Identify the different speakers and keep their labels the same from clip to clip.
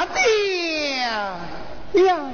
Speaker 1: 爹呀！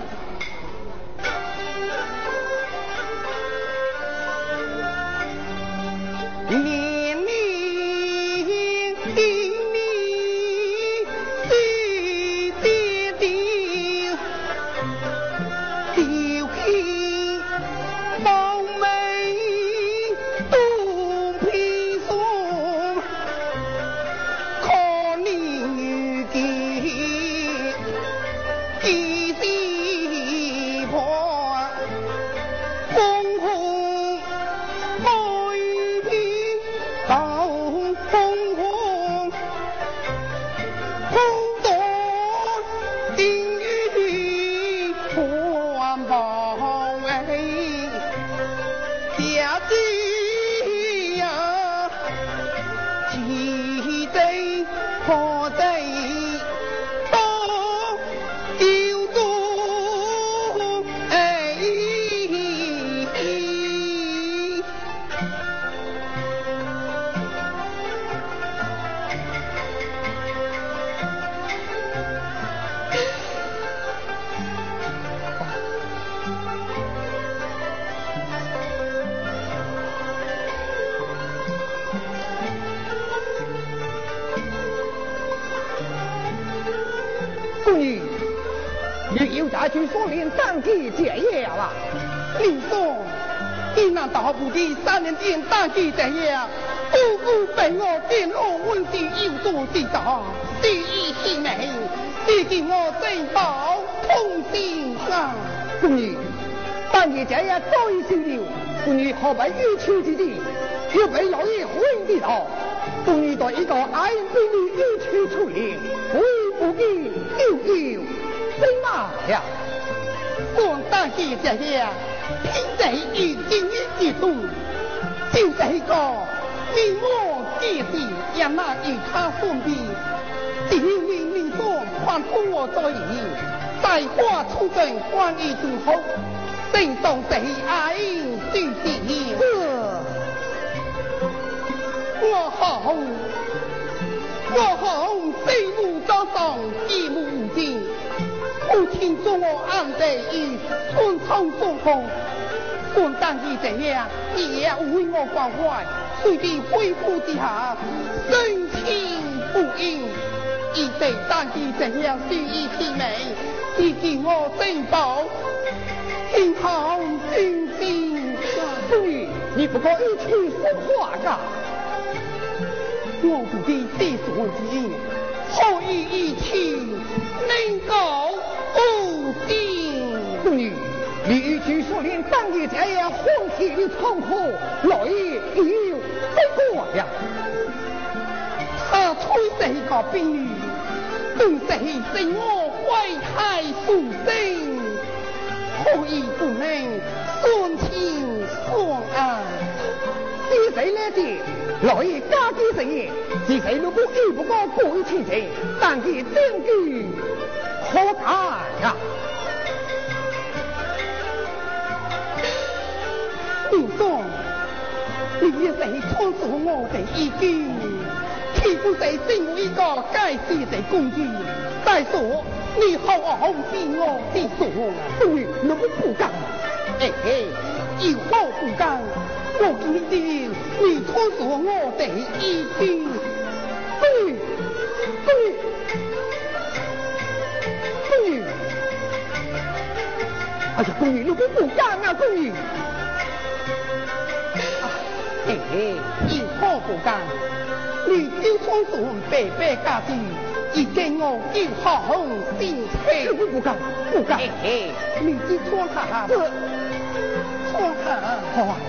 Speaker 2: 据说连当地结业了，
Speaker 1: 林松，你那大部的3年前当地结业，姑姑被我电我问题有多地大，第一性命，你给我真保通心上。
Speaker 2: 姑女，当地结业早已休了，姑女何必欲求之地，又被老爷混地道，姑女对一个爱人闺女欲求处理，为不给丢飞马呀！
Speaker 1: 我当地结业，凭在于今日之中，就这个你我姐弟也那与他顺便，只有你所宽恕我在意，在花出征关于之后，正当谁爱对敌。我好飞路早上一目无尽，父亲说我安得于春秋所空，本当地这样也为我关怀，随地恢复之下，深情不应，亦得当地这样随意其美，以给我珍宝，天堂君心。
Speaker 2: 对，你不过一句说话噶。
Speaker 1: 我不必地所之何以一起能够不定？
Speaker 2: 妇女，你与据说连当地这样荒僻的仓库，老爷已有这个呀。
Speaker 1: 他吹这个兵女，对这令我怀胎素生，何以不能顺情顺爱？
Speaker 2: 是谁来的？老爷家的神爷，是谁如果遇不过过于亲情，但给证据可谈呀？
Speaker 1: 林松，你也谁穿梭我的意见，岂不是成为一个该死的工具？再说，你好好比我的说，
Speaker 2: 对，那么不干，
Speaker 1: 有何不干？我今天你穿梭我的意见，
Speaker 2: 对，哎呀，宫女，如果不干啊，宫女，
Speaker 1: 有何不干？你就穿梭白白家的，已经我就好好心切。
Speaker 2: 不干，
Speaker 1: 你就穿下，穿下，
Speaker 2: 好啊。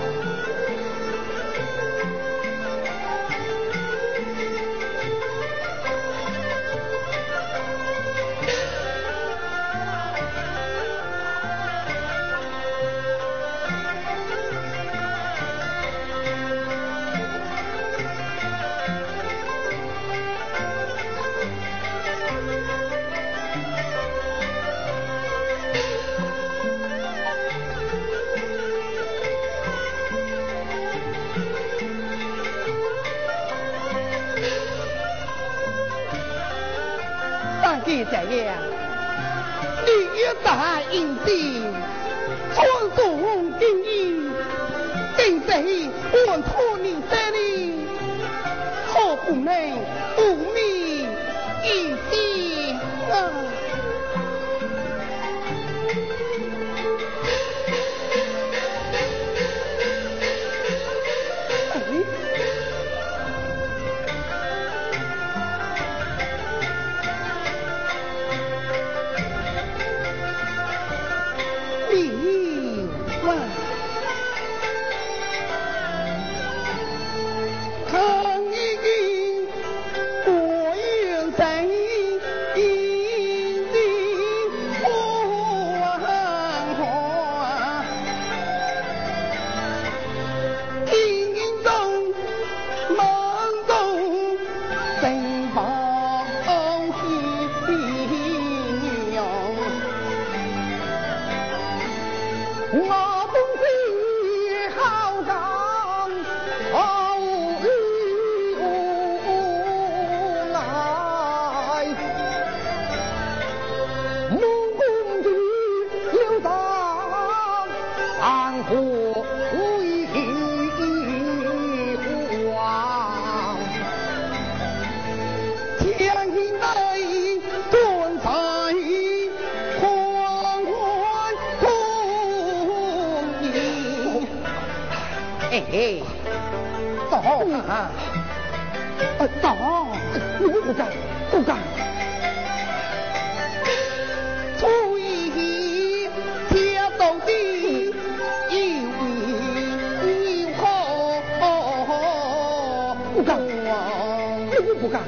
Speaker 1: 记这样，你越大应地，传送经营，定谁换托你这里，可不能无名一心啊！不敢。初一天到底，一为好，不敢，不敢。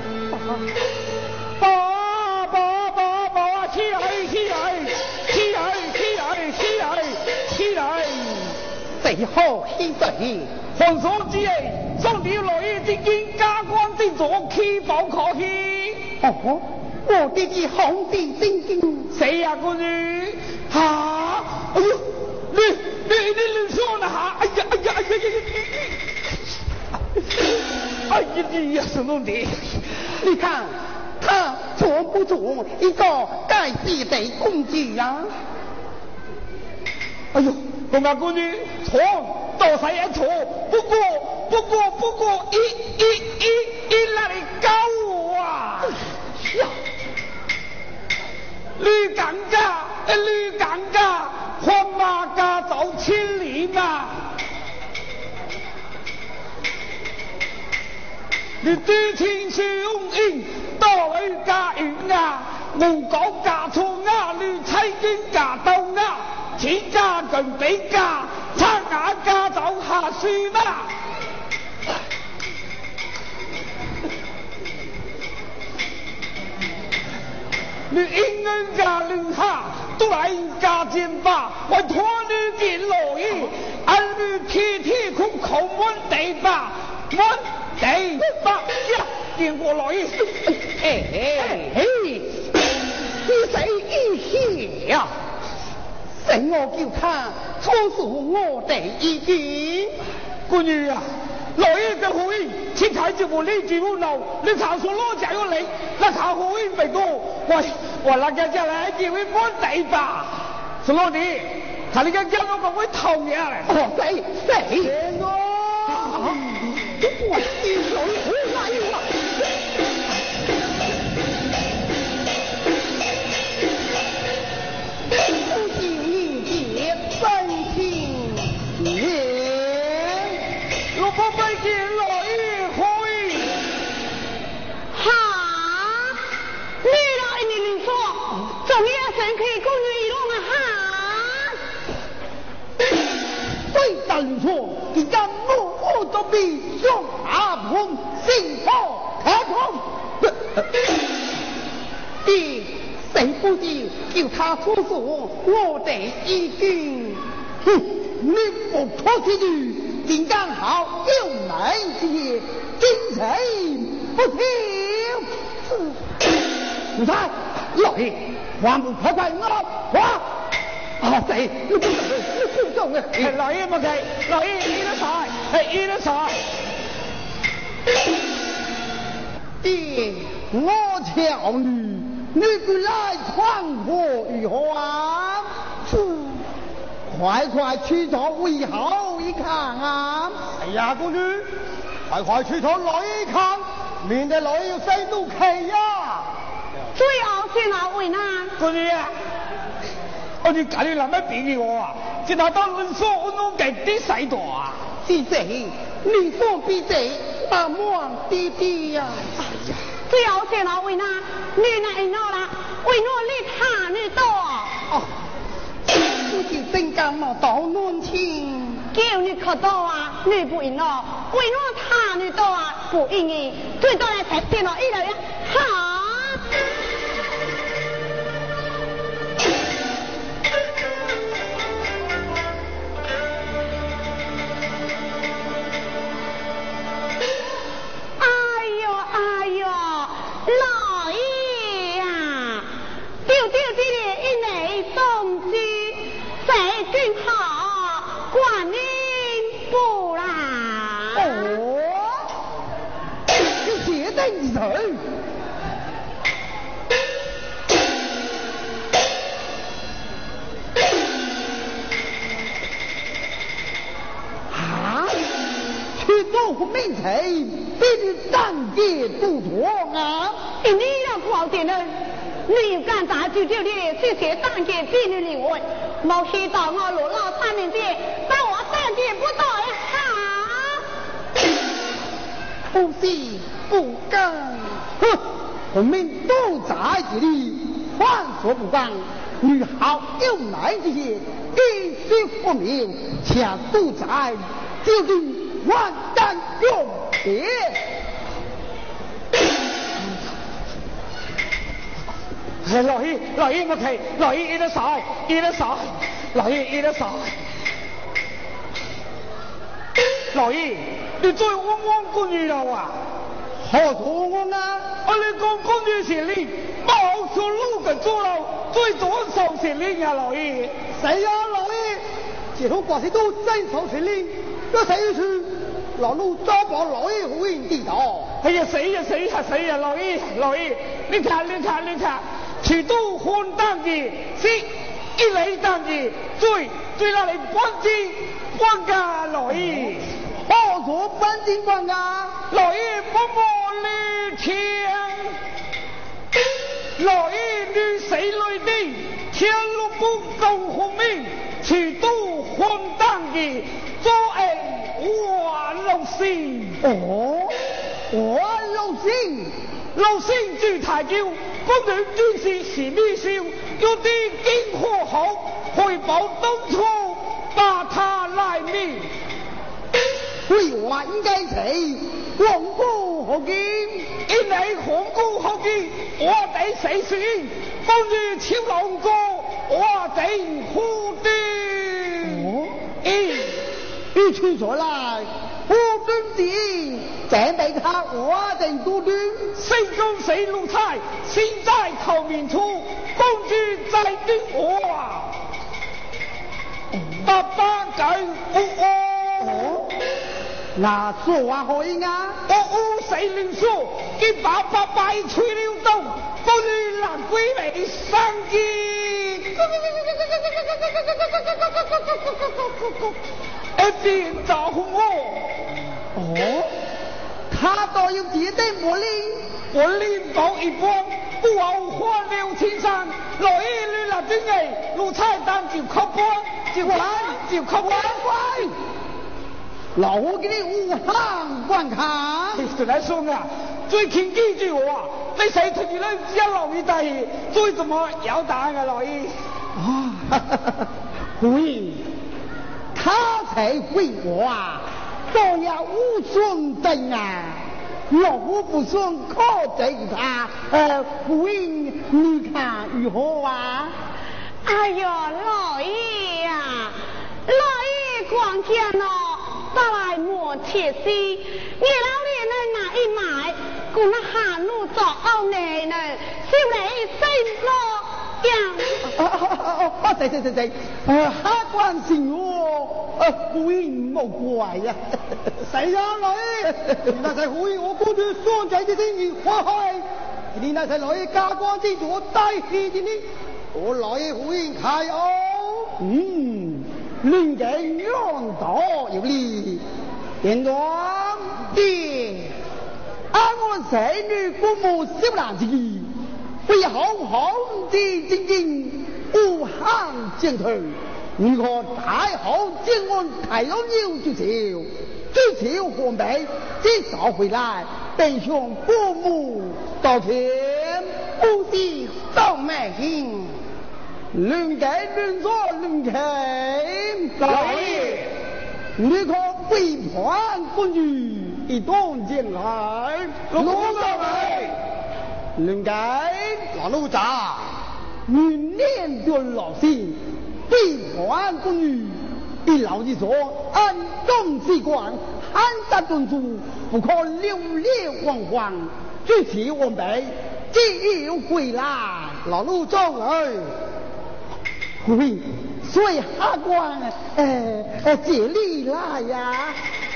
Speaker 1: 起来！最好起谁？
Speaker 3: 皇上之爷，上朝来意之间，加官进爵，启报可喜。
Speaker 1: 哦，我的是皇帝真经。
Speaker 3: 谁呀，姑女？哈！哎呦，你说呢哈？哎呀！哎呀，什么的？
Speaker 1: 你看他做不做一个该死的公主呀？
Speaker 3: 哎呦，公家姑女错，多晒也错，不过，那里高我啊！
Speaker 1: 呀，
Speaker 3: 绿杠嘎，黄马家走千里嘛。你对天相应，多女家园啊，无讲家错啊，你妻经家斗啊，此家更比家，差雅家走下书嘛。你应恩家留下，都来家见吧，我托你见老爷，儿女天苦口满地吧，满地吧呀，见过老爷。
Speaker 1: 你谁意下？等我叫他操诉我的意见。
Speaker 3: 姑女啊，老爷的回应，请太子府立即不闹，你常说老家有理，那他回应没过，我那个家来几位满地吧，是老弟，他那个家我不会讨厌嘞。
Speaker 1: 谁？我一手回来了。不敬节三情年，
Speaker 3: 我不被见老爷回。
Speaker 4: 哈，你老你说，总要神可以公女一路啊哈。
Speaker 1: 对单说，一将我都比上阿鹏心头开通。爹，谁不知叫他出诉我的意见？哼，你不出去的，竟刚好有难解，今谁不听？奴才，老爷，还不快快我！谁？你不懂啊！
Speaker 3: 老爷不给，老爷依了啥？依了啥？
Speaker 1: 爹，我瞧你
Speaker 2: 你不来闯祸如何啊？快快去找为好一看啊！
Speaker 3: 哎呀，公主，快快去找来一看，免得来有谁都气呀！
Speaker 4: 最后是哪位呢？
Speaker 3: 公主啊，我哋教你諗乜俾我啊？只拿到论说我弄嘅啲使度啊！
Speaker 1: 是谁？你说比谁大忙弟弟呀？
Speaker 3: 哎呀！
Speaker 4: 最后是哪位呢？你那一诺啦，为诺你他你多。
Speaker 1: 哦，不是真干嘛到暖情？
Speaker 4: 叫你可多啊，你不应咯，为诺他你多啊，不应你，最多来才见了一人好。老爷呀，丢丢的一内送之，谁君好，观音不啦？
Speaker 2: 哦，你写在你头。啊，去做名才，必须当街不妥啊！
Speaker 4: 你要跑点呢？你要干啥就丢的，这些当街比你另外，冇去到我罗老三面的，但我当街不到呀！
Speaker 1: 不是不干，
Speaker 2: 哼，我们都在这里，犯所不干，女好有来这些，必须不明，且都在，就地万旦永别。
Speaker 3: 老爷，老爷我睇，老爷一得手，一得手，老爷一得手。老爷，你再汪汪公主了啊？
Speaker 2: 何错我啊？
Speaker 3: 我你讲公主是你，冇说路嘅做了，最左手是你呀，老爷。
Speaker 2: 谁呀，老爷？这头寡妇都真手是你，这谁是？老路招保老爷回应地道。
Speaker 3: 哎呀，谁呀谁呀谁呀，老爷老爷，你看你看你看。去都混蛋的，是一雷蛋的，最那里关机关家老爷，
Speaker 2: 何所关机关家？
Speaker 3: 老爷不莫你听，老爷你谁来的？天路不公红命，去都混蛋的，做恩我老心。
Speaker 2: 哦，我老心。
Speaker 3: 老姓朱太教，不能军事是秘书，有啲经火好，回报当初把他来命。
Speaker 2: 为话应该谁？皇姑何见？
Speaker 3: 因为皇姑何见？我哋死算，公主超老哥，我哋呼的。
Speaker 2: 哦，一出所来，不准的。再被他我等独立，
Speaker 3: 谁公谁奴才，现在头面处，公主在对我啊！爸爸该哦，
Speaker 2: 那说话可以啊？
Speaker 3: 谁能说？给爸爸摆吹了动，不如让鬼美上机。别招呼我。
Speaker 2: 哦。他倒有别的魔力，
Speaker 3: 我领导一般，不好花6000三，老爷你那边哎，路菜单就靠搬，就看就靠搬快。
Speaker 2: 老夫给你五行观看。
Speaker 3: 你来说啊，最听几句话，你谁同你那家老爷大爷，最怎么要答案啊老爷？
Speaker 2: 啊，会，他才会我啊！都要无顺等啊！老夫不顺，可对他回应你看如何啊？
Speaker 4: 哎呦，老爷呀，老爷光见了，带来莫切丝，你老爷呢那一买，共那下路做后内呢，小你生咯
Speaker 2: 呀！对，他关心我，回应莫怪呀。
Speaker 3: 谁呀，老爷？那在回应我公主双仔的心意，花开
Speaker 2: 你那是来加官之主带起的呢？我来回开哦。论给让道有理，电王爹，按我才女父母修难之意，为好好的精进，武汉进退，如何大好进问太阳牛之求，追求皇辈，至少回来，便向父母道歉，
Speaker 1: 不是宋美英。
Speaker 2: 论该论错论开，
Speaker 3: 老爷，
Speaker 2: 你可背叛妇女，一动进来，
Speaker 3: 奴才为。
Speaker 2: 论该老奴家，你念着老心，背叛妇女，一老一说，按众习惯，按杀尊主，不可流连忘返，追求我辈，只有归来，老奴众儿。喂，随下官接力来呀！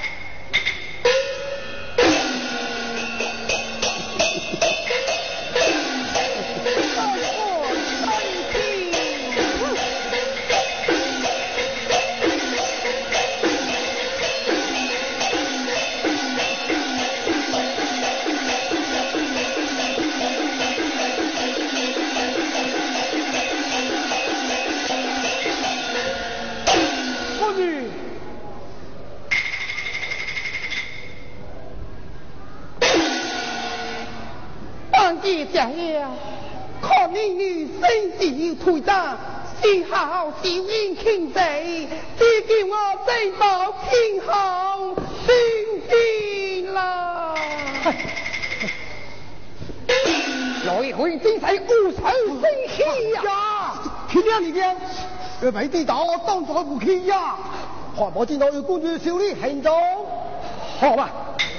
Speaker 1: 家呀，看你身体退长，幸好小英轻贼，只叫我这道平衡心境啦。
Speaker 2: 老爷会真是无仇生气呀！听见你讲，要被地道当作武器呀！看我见到有公主修理行走，好吧？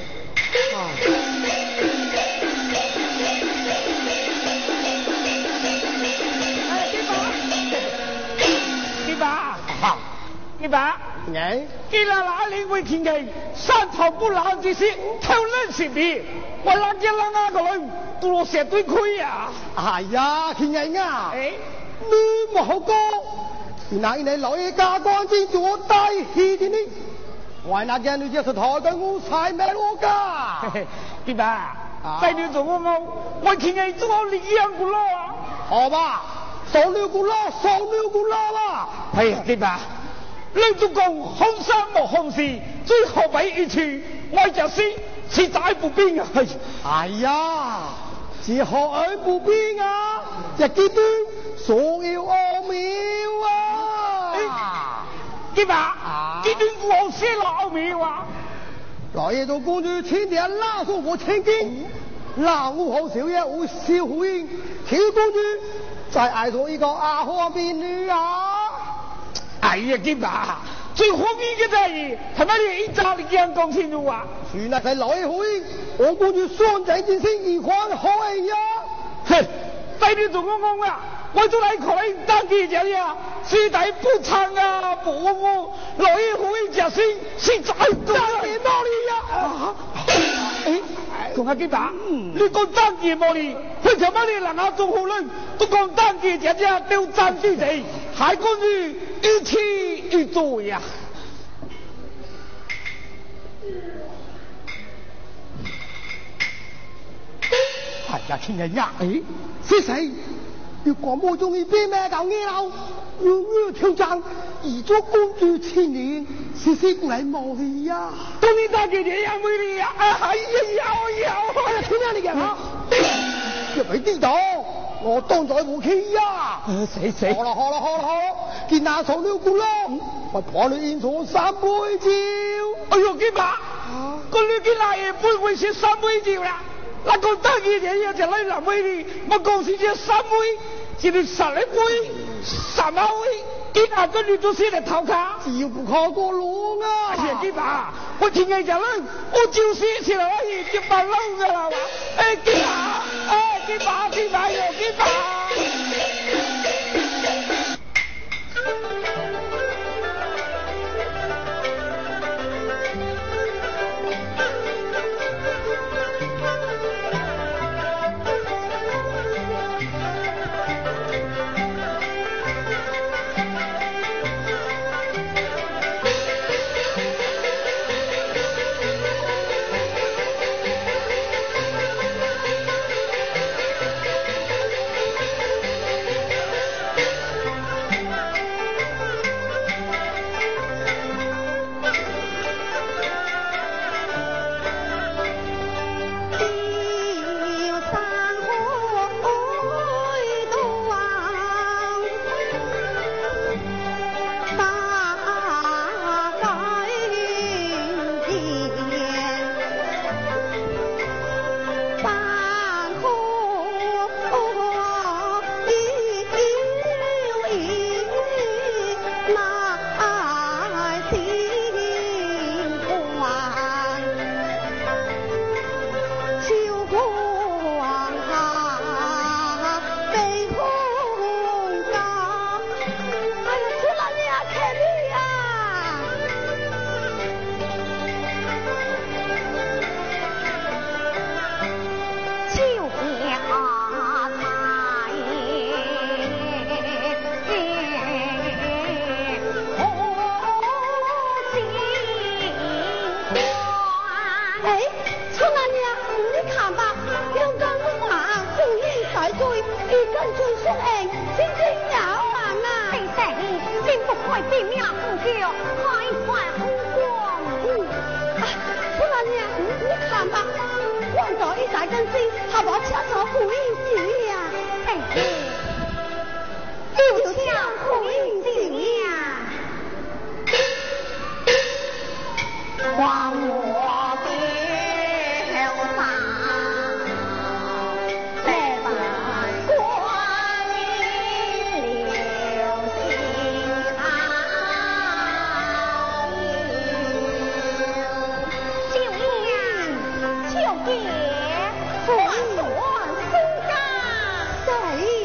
Speaker 3: 你爸，既然哪里会听见山头不老之事，偷人是别，我哪见了那个人，都落蛇对亏呀！
Speaker 2: 哎呀，天人啊，你冇好讲，那你老爷家官之做大戏的呢？我那件女就是台的我才没我噶。
Speaker 3: 你爸，在你做我听见做好力量不老啊？
Speaker 2: 好吧，少了不老，少了不老啊！
Speaker 3: 哎呀，你爸。你都讲红山莫红事，最后为一去，我就是实在不便啊！
Speaker 2: 哎呀，只好而不便啊！这极端所有奥妙啊！
Speaker 3: 对吧？极端我写了奥妙啊！
Speaker 2: 老爷做公主千年拉送我千金，老好少爷我小回应，小公主再爱上一个阿花美女啊！
Speaker 3: 哎呀，金爸，最后面嘅在于，他妈你一早你讲讲清楚啊！
Speaker 2: 原来係老爺會，我顧住雙仔之星而看開呀！
Speaker 3: 哼，在你做講啊，我都嚟可能當記者呀，師弟不撐啊，不我老爺會就先實在當嘢冇理呀！同阿金爸，你講當嘢冇理，為什麼你人家做好人都講當記者呀，都爭啲地，還講住一起一做呀？
Speaker 2: 哎呀，天人呀！是誰？要廣播中意邊咩搞嘢佬？要挑戰，移咗公主千年，是嚟冒氣呀！
Speaker 3: 當你大姐姐呀，美麗呀！哎呀，有！
Speaker 2: 哎呀，聽下你嘅嚇，要俾啲到，我當在武器呀！
Speaker 3: 死！
Speaker 2: 好啦，見那草了姑娘，我破你現場三杯照。
Speaker 3: 哎呦，金爸，個女見那嘢杯會食三杯照啦。那個大姐姐呀，就嚟南威哩，我講是只三杯，是你十一杯、三杯，見下個女都先嚟投卡。
Speaker 2: 只要不靠過路啊！
Speaker 3: 哎呀，金爸，我聽日就嚟，我就是是嚟可以把撈噶啦嘛。哎，金爸，金爸。
Speaker 4: 哎，春阿娘，你看吧，有个路马故意在追，一根追上岸，真正了啊！对对，并不会变命不救，快快红光。春阿娘，你看吧，望着一大根筋，他把车头故意死呀！就像故意死呀！还我表法，再把关里留心好友，就言就别换我松家谁？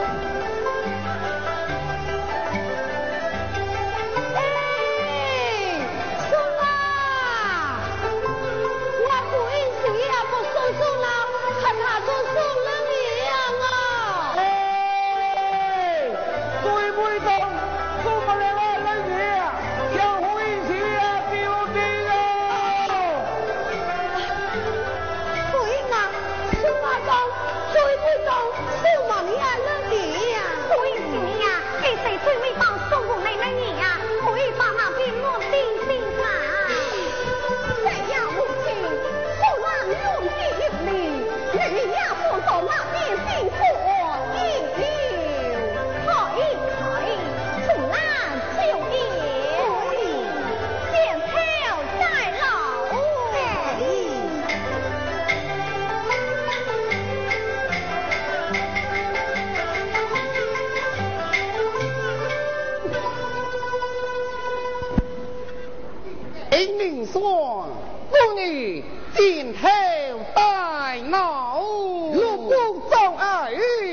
Speaker 1: 妇女尽头带脑，
Speaker 2: 路不障碍。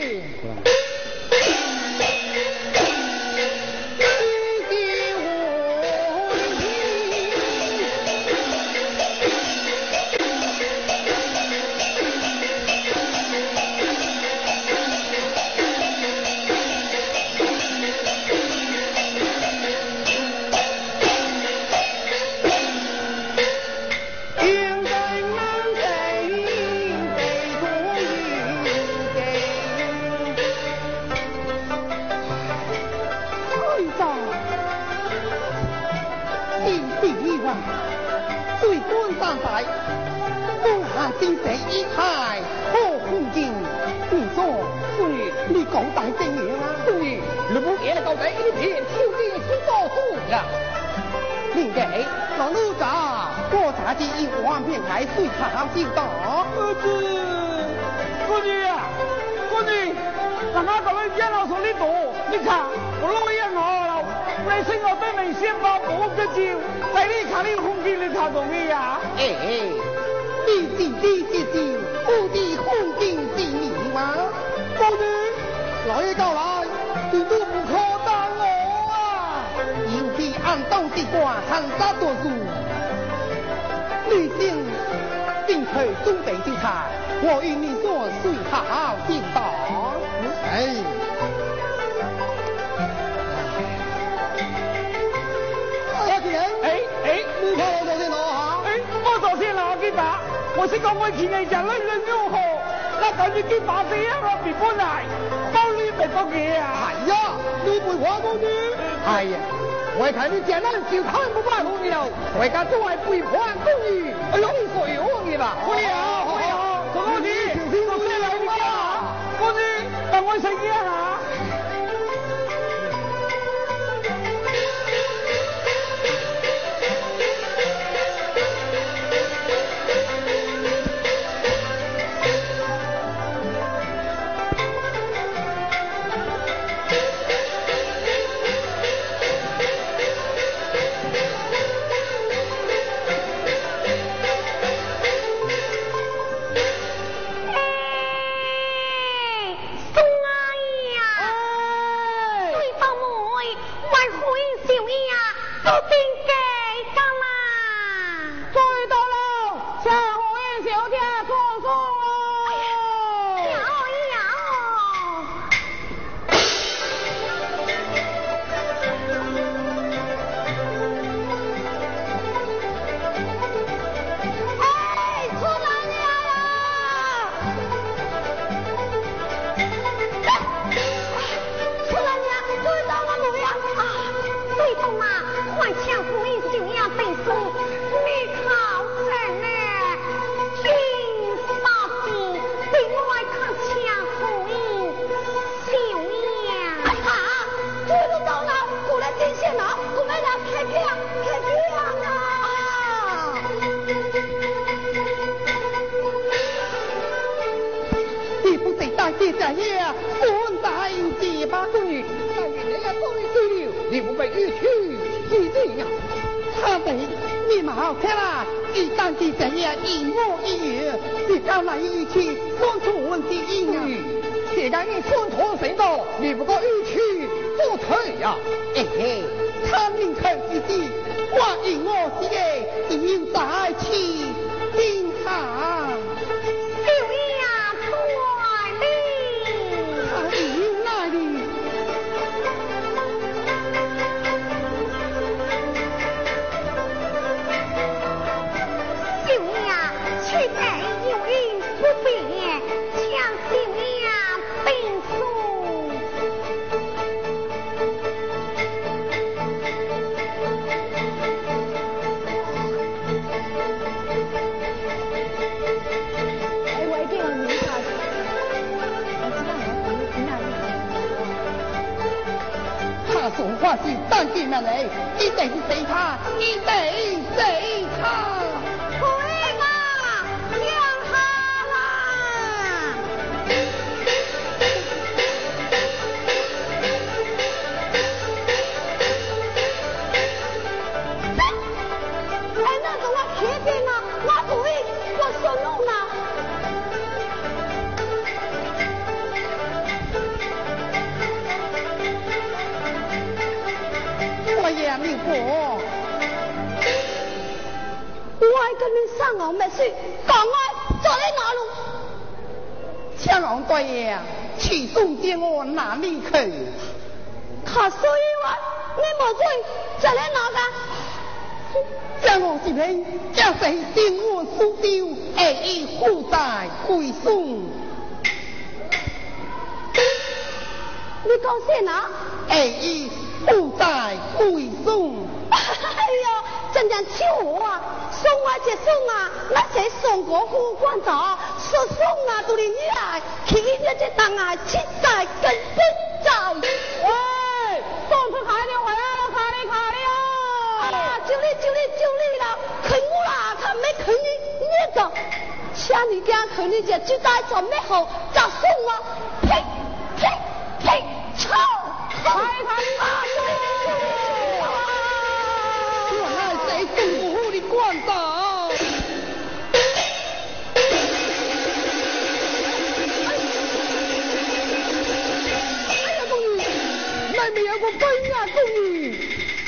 Speaker 1: 精神一派好风景，你说妇女你讲大正言啊？妇女你不也搞在一片秋天是多数呀？另外，老奴家我查的一万片海水塘就到。
Speaker 3: 妇女啊，妇女，咱家搞了一老手里多，你看我老爷我了，你生我对你先把我个酒，在你看你风景你看容易呀？
Speaker 1: 你自己接受我的风景是你吗？
Speaker 2: 妇女，老爷到来，你都不可当我啊！
Speaker 1: 尤其按当的官很大多数，女性进去准备就菜，我与你说随好就到。
Speaker 2: 阿姐，你看我昨天老好？
Speaker 3: 我昨天老给打。我是讲我前日就女人如何，那等于啲把子啊，我别搬嚟，包你咪多嘢啊！
Speaker 2: 係啊，你陪我多啲。
Speaker 1: 係啊，我睇你简单就看不惯老牛，我家都係背叛公寓，哎呦，水我你吧？
Speaker 3: 會啊，做多啲，做咩嚟啲啊？公寓，等我食嘢下。
Speaker 4: 宋阿姨。
Speaker 1: 姐这样本在结巴妇女，
Speaker 2: 但愿你也终于对了，你不被欲去是这样。
Speaker 1: 他得你们好看啦，一旦姐这样一模一样，你刚来一起说出问题应啊。
Speaker 2: 现在你顺从谁道，你不过欲去不退呀。
Speaker 1: 嘿嘿，他宁肯自己，我因我是的，应在起天下。
Speaker 4: 就呀，快哩！
Speaker 1: 他应那里？
Speaker 4: 就呀，去在有因不便，将就呀并送。
Speaker 1: 他说话是当见面来，一定是谁他，一定谁他。
Speaker 4: 回吧，让他啦！哎，那个我看见了，我不会，我说弄了。
Speaker 1: 我也明白，
Speaker 4: 我还跟你上岸没事，赶快走在哪路？
Speaker 1: 香港大爷，去送见我哪里去？
Speaker 4: 他所以话，你莫追，走在哪个？
Speaker 1: 将我是人，将谁定我输丢，爱以负债归送。
Speaker 4: 你讲谁哪？
Speaker 1: 爱以负债归送。
Speaker 4: 哎呦，真正笑我啊！送啊就送啊，那谁送过副馆长？说送啊，都是你来，去你这当啊，七仔根本在。喂，送出卡的回来了，卡的哦！啊，就你了，啃我啦，他没啃你，你走。像你这样啃你就就带走没好，咋送啊？呸！臭！看啊！
Speaker 1: 我那谁送过的馆长？
Speaker 2: 哎呀，公女，那没有个本啊，公女。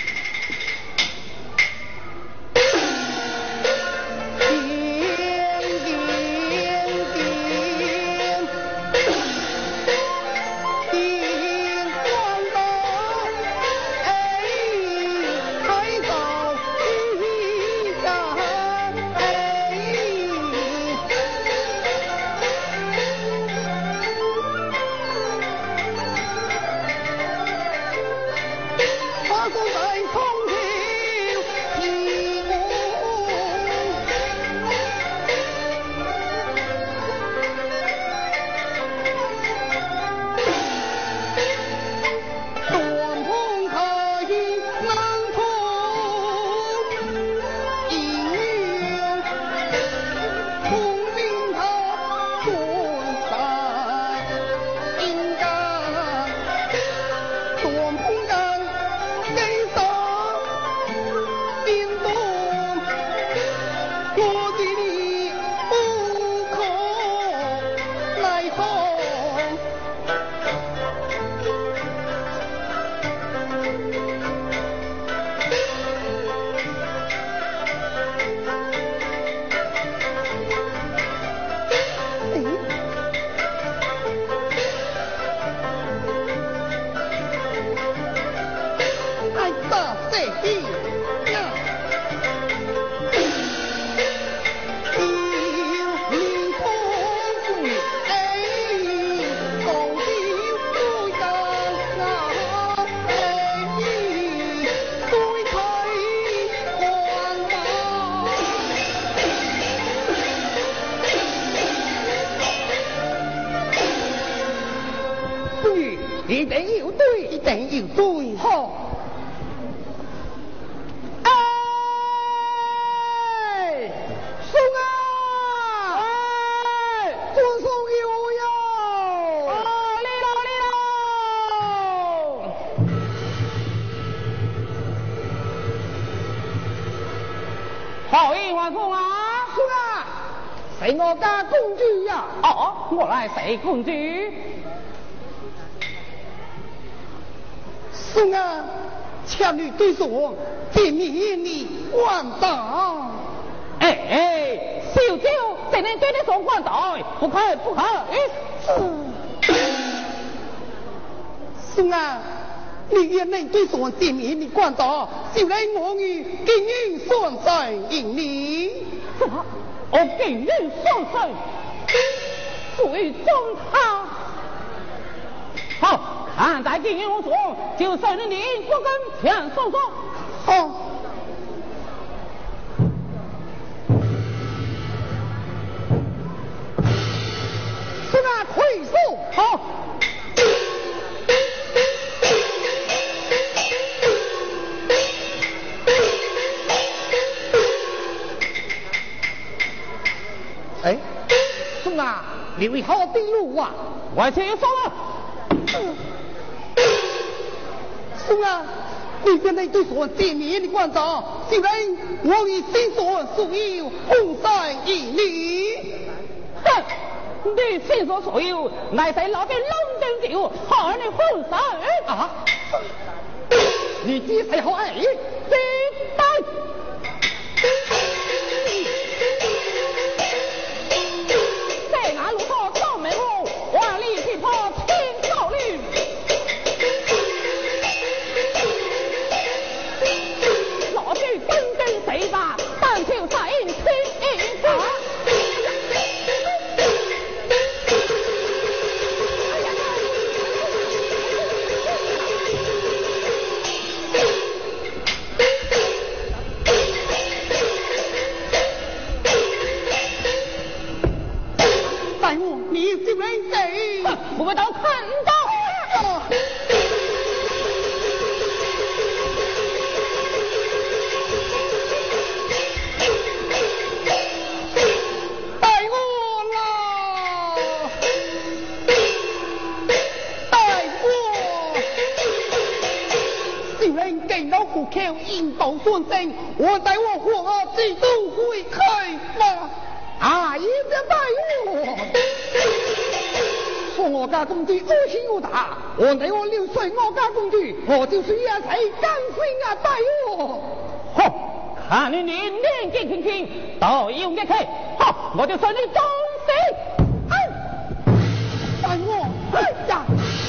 Speaker 2: 一定要对，
Speaker 1: 一定要对。
Speaker 2: 好。哎，送啊！哎，官送有哟！哎， 是我家公主呀。
Speaker 5: 哦，我来是公主。
Speaker 1: 送啊，强女对说，见面你关照。
Speaker 5: 哎，小舅，怎能对你说关照？不可不可！
Speaker 1: 送啊，你也能对说见面你关照，就来我与今日双生迎你。
Speaker 5: 什么？我今日双生，最终他。好，看在今日我说，就算你不跟强说说。
Speaker 1: 好。
Speaker 2: 是那快速
Speaker 5: 好。
Speaker 2: 哎，送啊，你为好的路啊，
Speaker 5: 我先说了。
Speaker 1: 送啊，你跟那对说见面的关照，就来我与新所所有红山迎你。
Speaker 5: 哼，你心所所有，乃是老的龙灯酒，好你混山
Speaker 2: 啊！你这是何意？
Speaker 5: 知道。在那路上倒霉路，万里劈破千道路。老去根根谁把，但求杀人亲一子。
Speaker 1: 你就能给，
Speaker 5: 我们都看到。
Speaker 1: 带我啦！带我！就能给老虎口引导双生，我带我活儿自动会开吧。
Speaker 2: 啊，一个带我！说我家公主恶行又大，我对我6岁我家公主，我就是也才甘心啊带我。
Speaker 5: 好，看你年纪轻轻，都有一开，好，我就算你忠心。
Speaker 1: 带我！哎呀！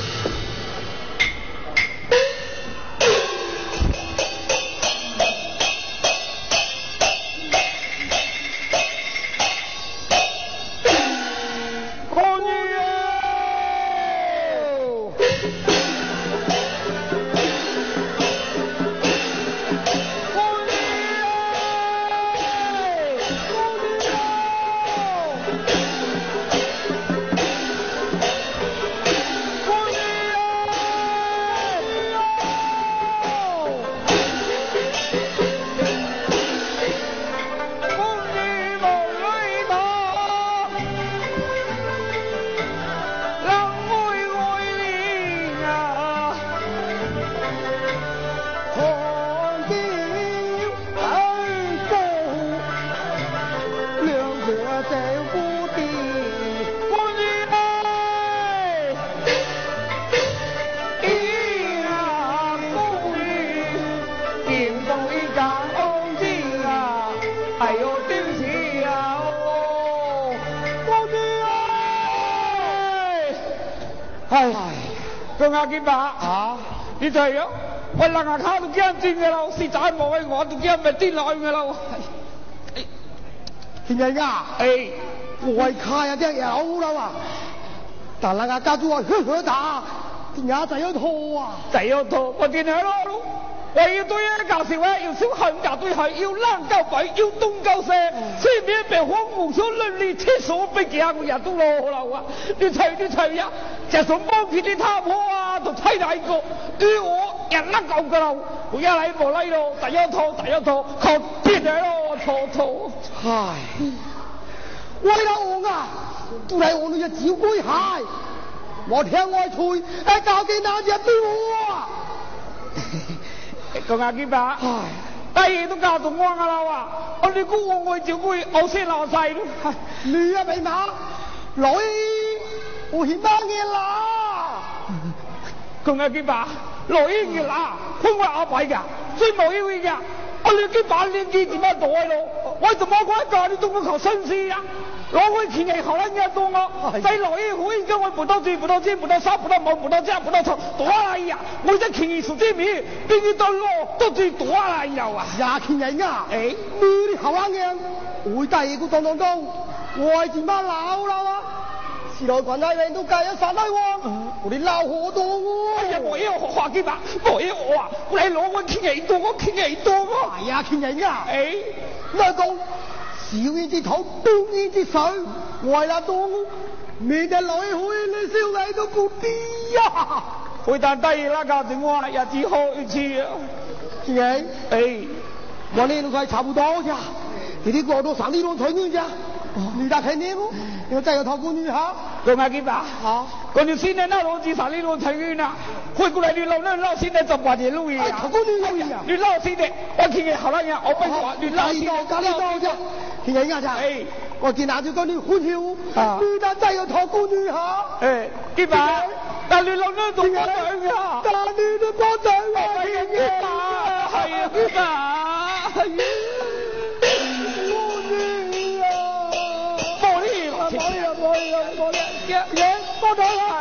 Speaker 3: 仲阿健爸啊，你就係我冷下卡都驚轉嘅啦，實在冇嘅我都驚咪跌落去嘅啦。
Speaker 2: 點解呀？
Speaker 3: 哎，
Speaker 2: 我卡呀，啲有啦哇！但冷下家住我呵打，點解就有拖啊？
Speaker 3: 就有拖，我見係咯。我要對一架小話，要小恨架對係，要冷交鬼，要東交西，前面被荒無所論理，廁所被夾我日都落樓啊！你隨呀，就想幫佢啲貪污啊，就睇大個，於我人甩夠噶啦，我一嚟無嚟咯，第一拖，靠邊嚟咯，拖。
Speaker 2: 唉，為了我啊，都係我哋嘅小龜蟹，我聽我吹，交給那隻俾我啊！
Speaker 3: 講阿健爸， 大爷都教中我噶啦哇！我哋估我就估我先老細咯。
Speaker 2: 你啊咪馬，女我嫌乜嘢啦？
Speaker 3: 佢嗌幾把，女嘅啦，佢話阿伯噶，所以冇呢位噶。我哋幾把呢幾點樣袋咯？我怎麼講教你懂我求生死呀？攞回錢係好人家多我，再老一回跟我不到嘴不到肩不到手不到毛不到腳不到頭，多啦呀！我在傾數這面，比你到老都最多啦呀啊！
Speaker 2: 呀，傾人啊！你啲後生嘅會第個當我係點乜鬧啊？時來群大人都計咗殺低喎，我哋鬧好多喎！
Speaker 3: 哎呀，我要話幾把，我要話，我嚟攞我傾幾多，我傾幾多啊！
Speaker 2: 係啊，傾人啊！那講少一隻土，多一隻水，為了多，免得來回你燒禮都不低呀！
Speaker 3: 回答低啦，教住我也只好一次啊！
Speaker 2: 傾人，我呢度係差不多啫，你啲過到上呢度取呢啫。你打開你咯，我再有套姑娘哈，
Speaker 3: 用下幾把？
Speaker 2: 好，
Speaker 3: 嗰條線呢，攞住晒呢度睇完啦，開過嚟你撈線呢就話嘢撈嘢啊！
Speaker 2: 套姑娘撈嘢啊！
Speaker 3: 你撈線的，我見佢後來人，我不話你撈線，
Speaker 2: 加呢多啫，聽人家啫。我見下就跟你歡笑，你打再有套姑娘哈，
Speaker 3: 幾把？但你撈呢度幫佢啊！
Speaker 2: 但你都幫佢啊！
Speaker 3: 幾把？係啊，幾把？
Speaker 2: 多咗啦！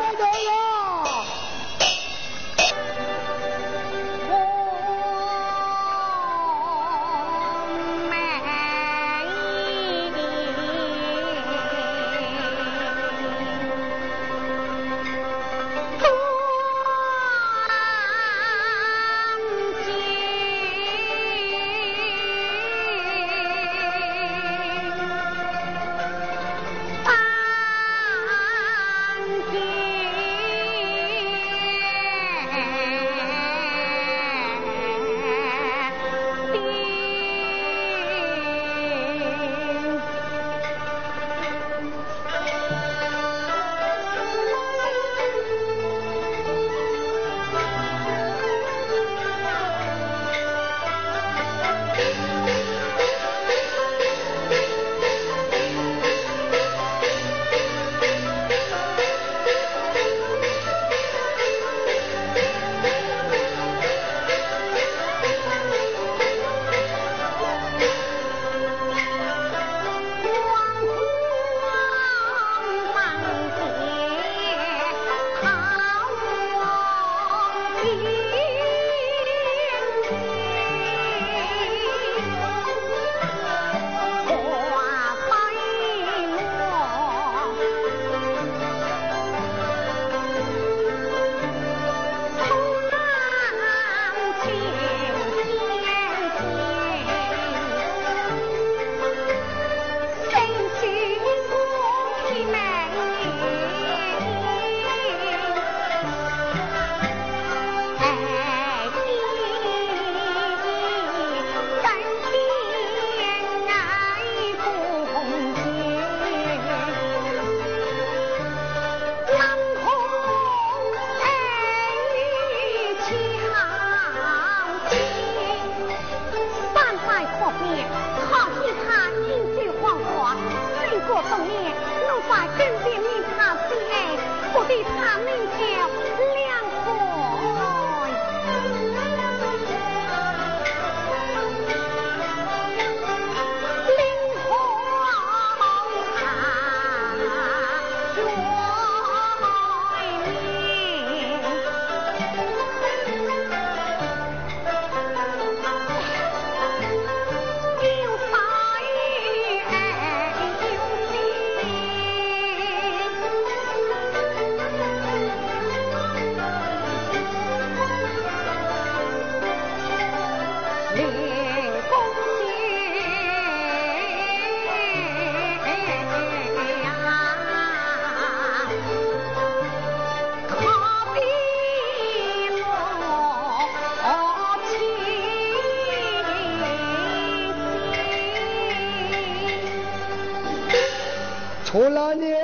Speaker 2: 出来娘，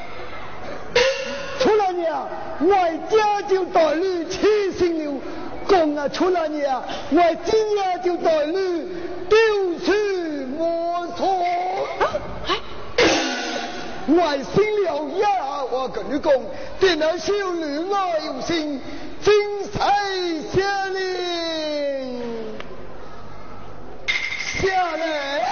Speaker 2: 出来娘，外家就带你起行了， 讲啊，出来呀，我今夜就带你丢去莫错。我心了呀，我跟你讲，电脑修女我有心，精彩下令下来。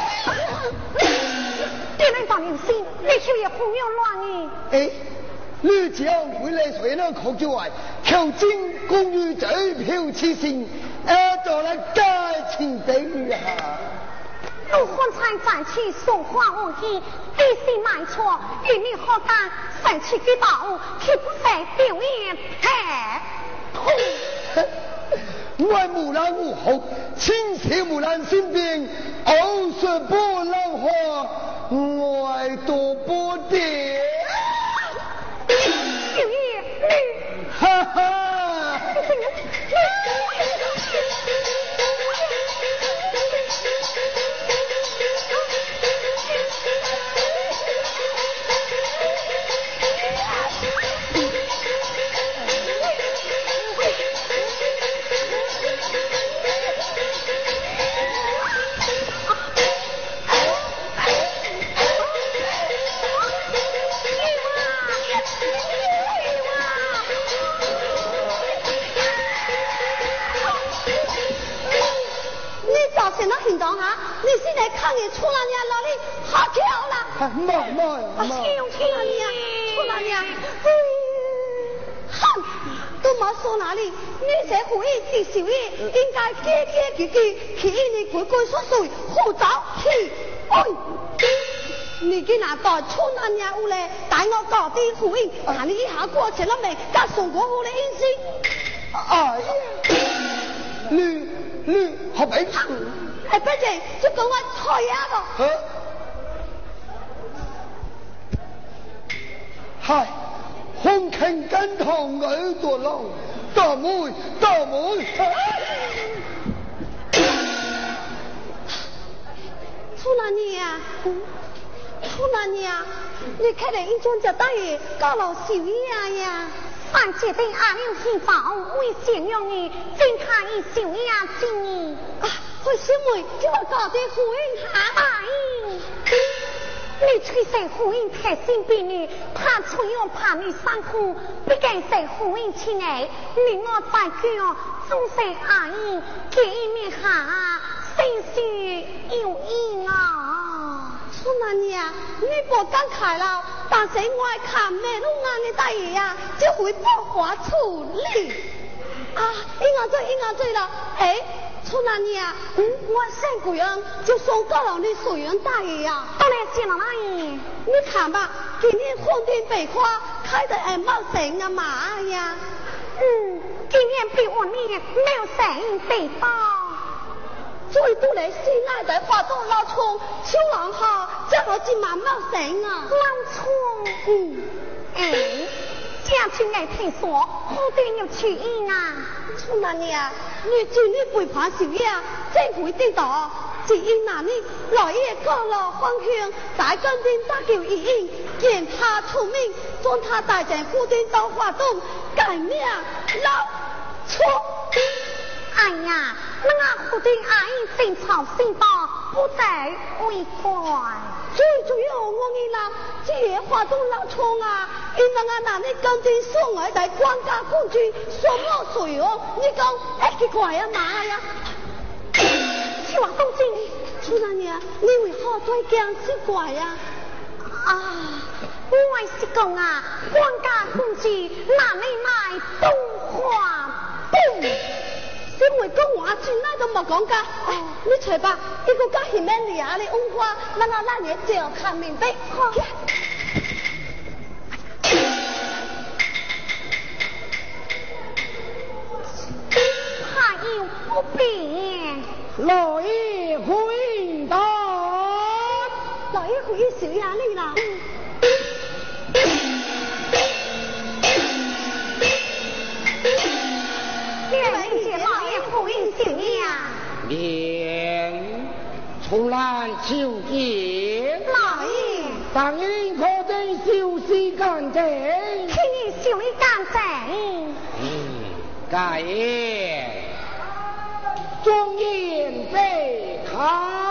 Speaker 4: 电脑放有心，你就也不要乱意。
Speaker 2: 哎，你只要回来谁能靠住我，求进公寓嘴票痴心，做来改情定啊。
Speaker 4: 如婚才展起送花无意，必是买错，与你何干神奇的宝物，岂不是表演太
Speaker 2: 我木兰无后，亲切木兰身边，偶是波浪花，我多不得。
Speaker 4: 表演你，
Speaker 2: 哈哈。
Speaker 4: 你现在看你出来呀，老李好跳了。
Speaker 2: 妈，
Speaker 4: 出来呀，出来呀！哼，都冇说哪里，你这回忆的小爷应该去你鬼鬼祟祟，好早去。哎，你给那个出来呀，屋嘞带我搞啲回忆，看你一下过去了没？加送过我的音信。
Speaker 2: 哎呀，你好白痴。
Speaker 4: 哎，不行，就跟我吵呀个。
Speaker 2: 嗨，红肯跟头耳朵long，大妹。
Speaker 4: 出来你呀，出来你呀，你看来一种叫大爷搞老小呀呀。俺决定俺有希望为咸阳你真看一小呀经你啊，我小妹叫我搞点婚姻下来。你吹谁婚姻太心比你，怕吹我怕你伤苦，不该谁婚姻亲爱，你我再叫总是阿姨给一面下心绪有意啊。出来你啊，你不敢开了，但是我看没弄俺的大爷呀，就会不法处理啊！应俺醉了，哎，出来你啊，我生个人就送到了你水源大爷呀，到来见了阿姨，你看吧，今天红顶北花开的还冒神啊嘛呀，今天比我年没有神地方。最多来西奈的花都老冲，秋郎好，这我只慢慢神啊。老冲，家去爱听说，好点有去意啊。出哪里啊？你今日背叛小爷，真会得到。只因那里老爷过了方向，在跟边打叫一应，见他出名，将他带进府顶到花洞，改名老冲。哎呀，那俺府顶阿姨真操心吧，不再为怪。最主要我你啦，这花东老冲啊，因为俺那里跟着送来在官家公主什么水哦，你讲哎奇怪呀妈呀！去话东京，出哪里啊？你为何对这样奇怪呀？啊，我是讲啊，官家公主哪里买东花东？因为讲话从来都冇讲噶，你除吧，一个家前面俩的翁花，那也就看明白。还有不便，
Speaker 2: 老爷回答，
Speaker 4: 老爷回小压力啦。
Speaker 3: 免从难求见，
Speaker 4: 老爷，
Speaker 2: 当然可得休息干净。
Speaker 4: 请你休息干净。
Speaker 3: 该。 庄严被开。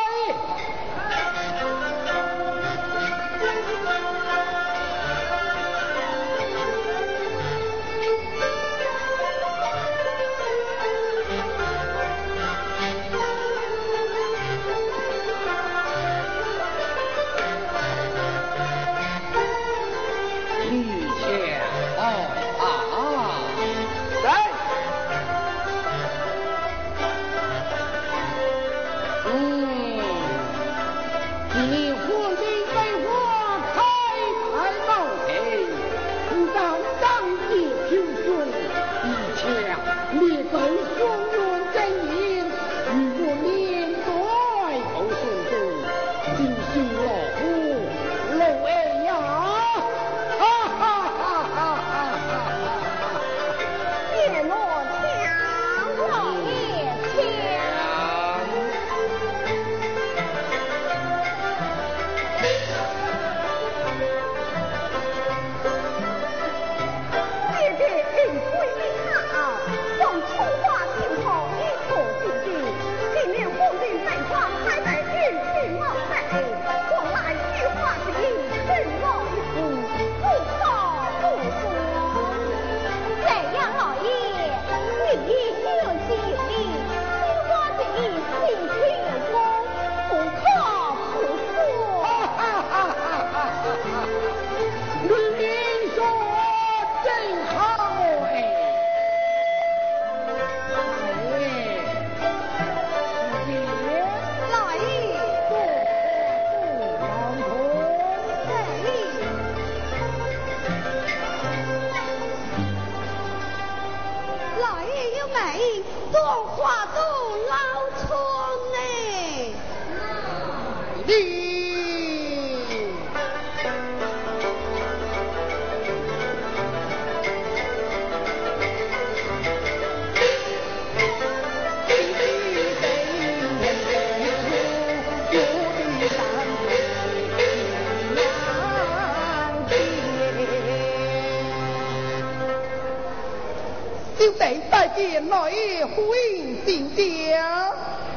Speaker 1: 来回进家，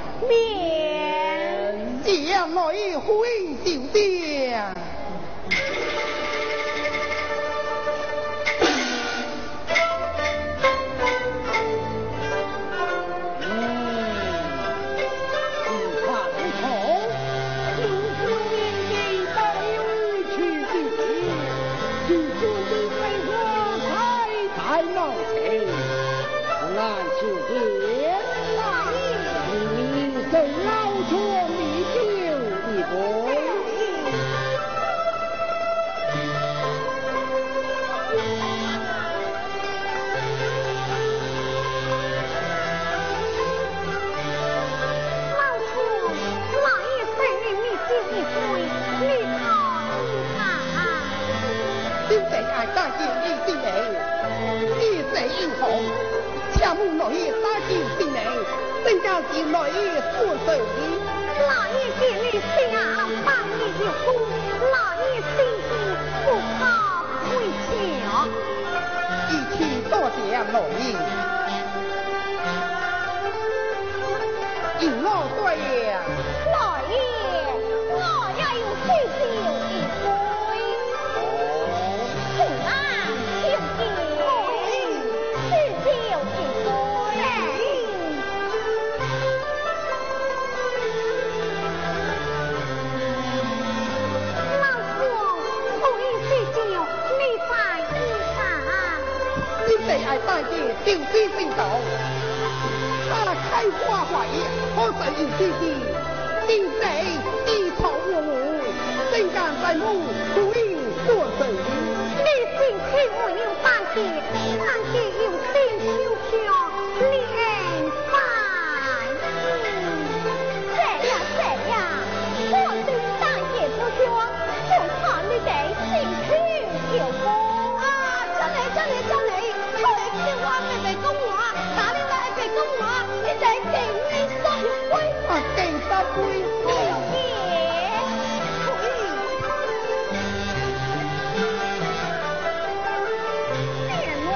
Speaker 4: 免
Speaker 1: 将来回进家。增加进来所受的，
Speaker 4: 老爷见你心啊，帮你有功，老爷心心不怕回桥，
Speaker 1: 一起多谢老爷。有老对呀，
Speaker 4: 老爷，我也有喜酒一杯，平安庆节，喜酒一杯。
Speaker 1: 谁爱大姐就地行道，他开花花叶，可是有弟弟，定谁一草我我，真干在路，不应过手。
Speaker 4: 你心情我有大姐，大姐有心休想连拜。这样，我对大姐不说，就怕你得心情有功啊！真理。我被公我，打你来被公我，你得敬你三杯，
Speaker 1: 敬三杯，
Speaker 4: 别我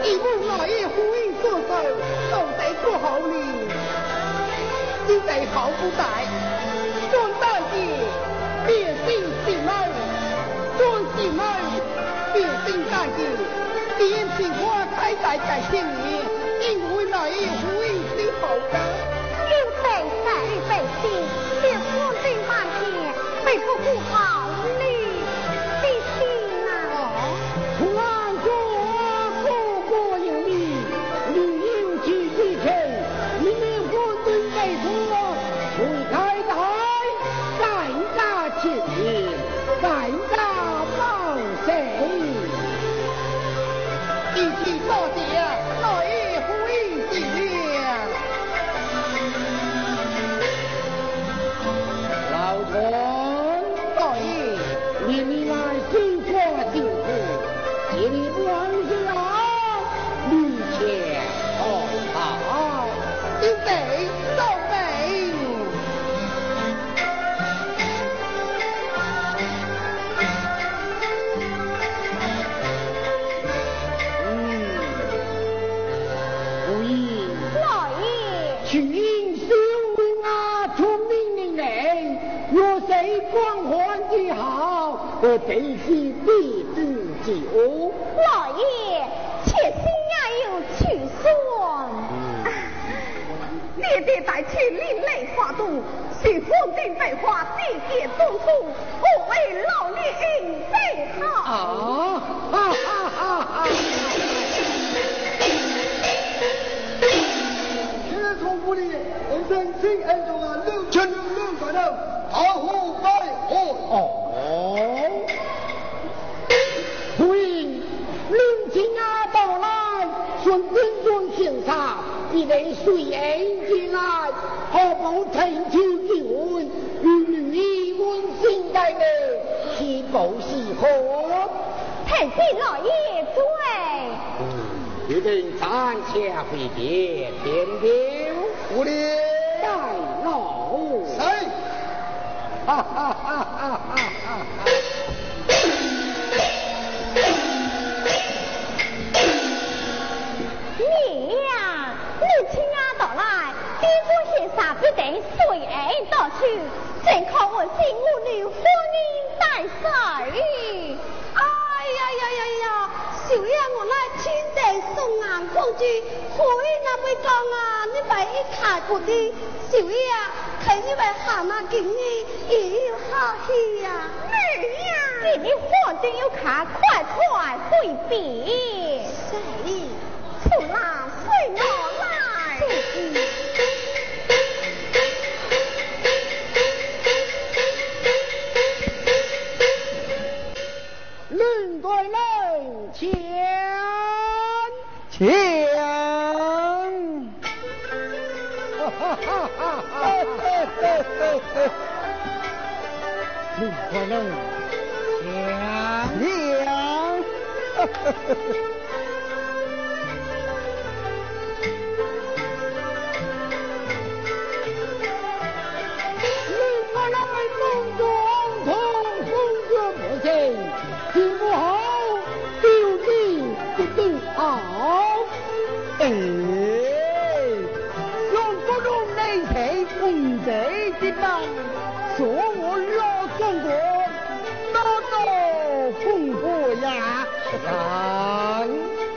Speaker 1: 义母来也呼应所受，都得做好了，只得好不待。尊大姐，别姓姓妹，尊姓妹，别姓大姐，点情花开在心里，因为来也呼应是好的。
Speaker 4: 有谁在北京，别负定半天，被不顾好你的心啊！
Speaker 2: 从安说个个有理，理应去地城，一面火灯被说，推开台，再加前面，再加冒谁？
Speaker 1: 一起多谢来也呼应是了。
Speaker 2: 老陈，
Speaker 1: 来也。
Speaker 2: 你来水花救父，这里万事好，你且好。
Speaker 1: 一得到北。
Speaker 2: 不义，
Speaker 4: 老爷，
Speaker 2: 群秀啊，聪明的人，若谁光环的好，必须必自救。
Speaker 4: 老爷，妾心也有取损。爹爹带去另类花度，是皇帝被花地界中出，我为老爷应最好。
Speaker 2: 啊！哈哈哈哈！
Speaker 3: 现在从府里，我们请安中啊6,600个人，好好拜会。
Speaker 2: 哦，不应临亲啊到来，顺真尊献上，必得随恩进来，何不趁秋之会，与女温馨待内，岂不是何？
Speaker 4: 太子老爷罪。
Speaker 2: 一定暂且回别，天表
Speaker 3: 府里
Speaker 2: 带老。
Speaker 3: 谁？
Speaker 2: 哈哈哈哈哈哈！
Speaker 4: 你呀，你亲啊到来，爹父先生必定随恩到去，正靠我心母女婚姻大事。哎呀呀呀呀！小爷我来亲自送安公主，可以那位讲啊，你把一卡过的小爷啊，看你为蛤蟆给你也有好戏呀。妹呀，你火定有卡，快快回避。谁？出来随我来。
Speaker 2: 领队们前前，哈哈哈哈哈！领队们前前，听不好，丢地不定好。哎，用不用内谁混贼的帮，说我老中国，多多风波呀！上。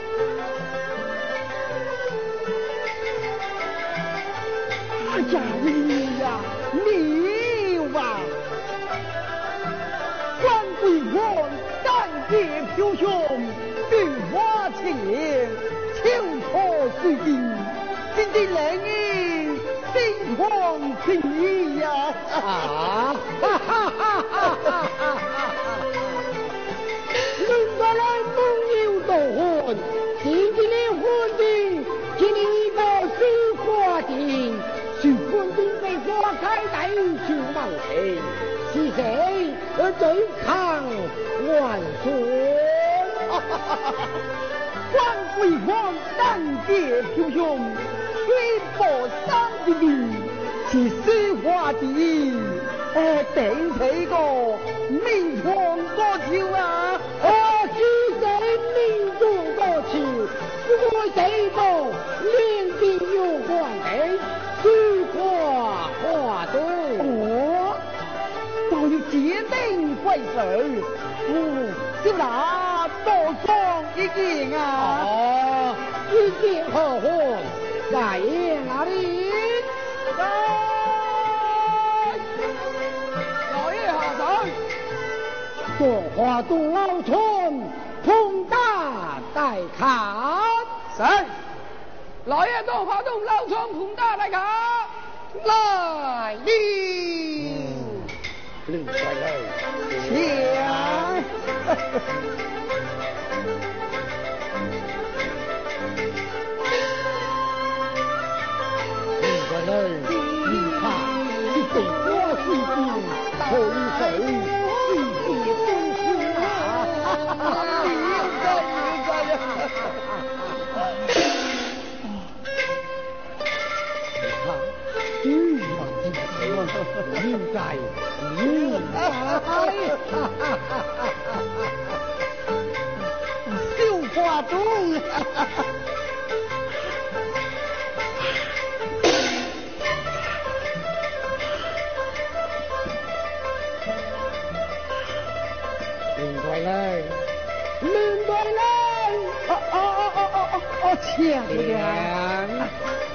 Speaker 2: 哎呀，你呀，你吧。关贵王胆结표雄，对花青年，清楚水兵，今天来你心慌情意呀！啊！哈哈哈哈哈哈！领导来梦游多欢，今天的婚定，今天一个水花定，水婚定被花开在去冒黑。是谁对抗万岁？关贵王胆结표雄，水泊三之地，是水花地，定这个名创多朝啊！是谁名创多朝？不过为首，就拿多装一件啊！
Speaker 1: 哦，一件好货，在哪里？
Speaker 2: 老爷下手，
Speaker 1: 做华东老村碰大待看。
Speaker 2: 是，老爷到华东老村碰大来看。
Speaker 1: 来哩！
Speaker 2: 领出来，
Speaker 1: 请。
Speaker 2: 领出来，你看，你对我是兵，可以手，一别忠心啊！应该，
Speaker 1: 绣花钟。
Speaker 2: 领出来，
Speaker 1: 领过来！强
Speaker 2: 强。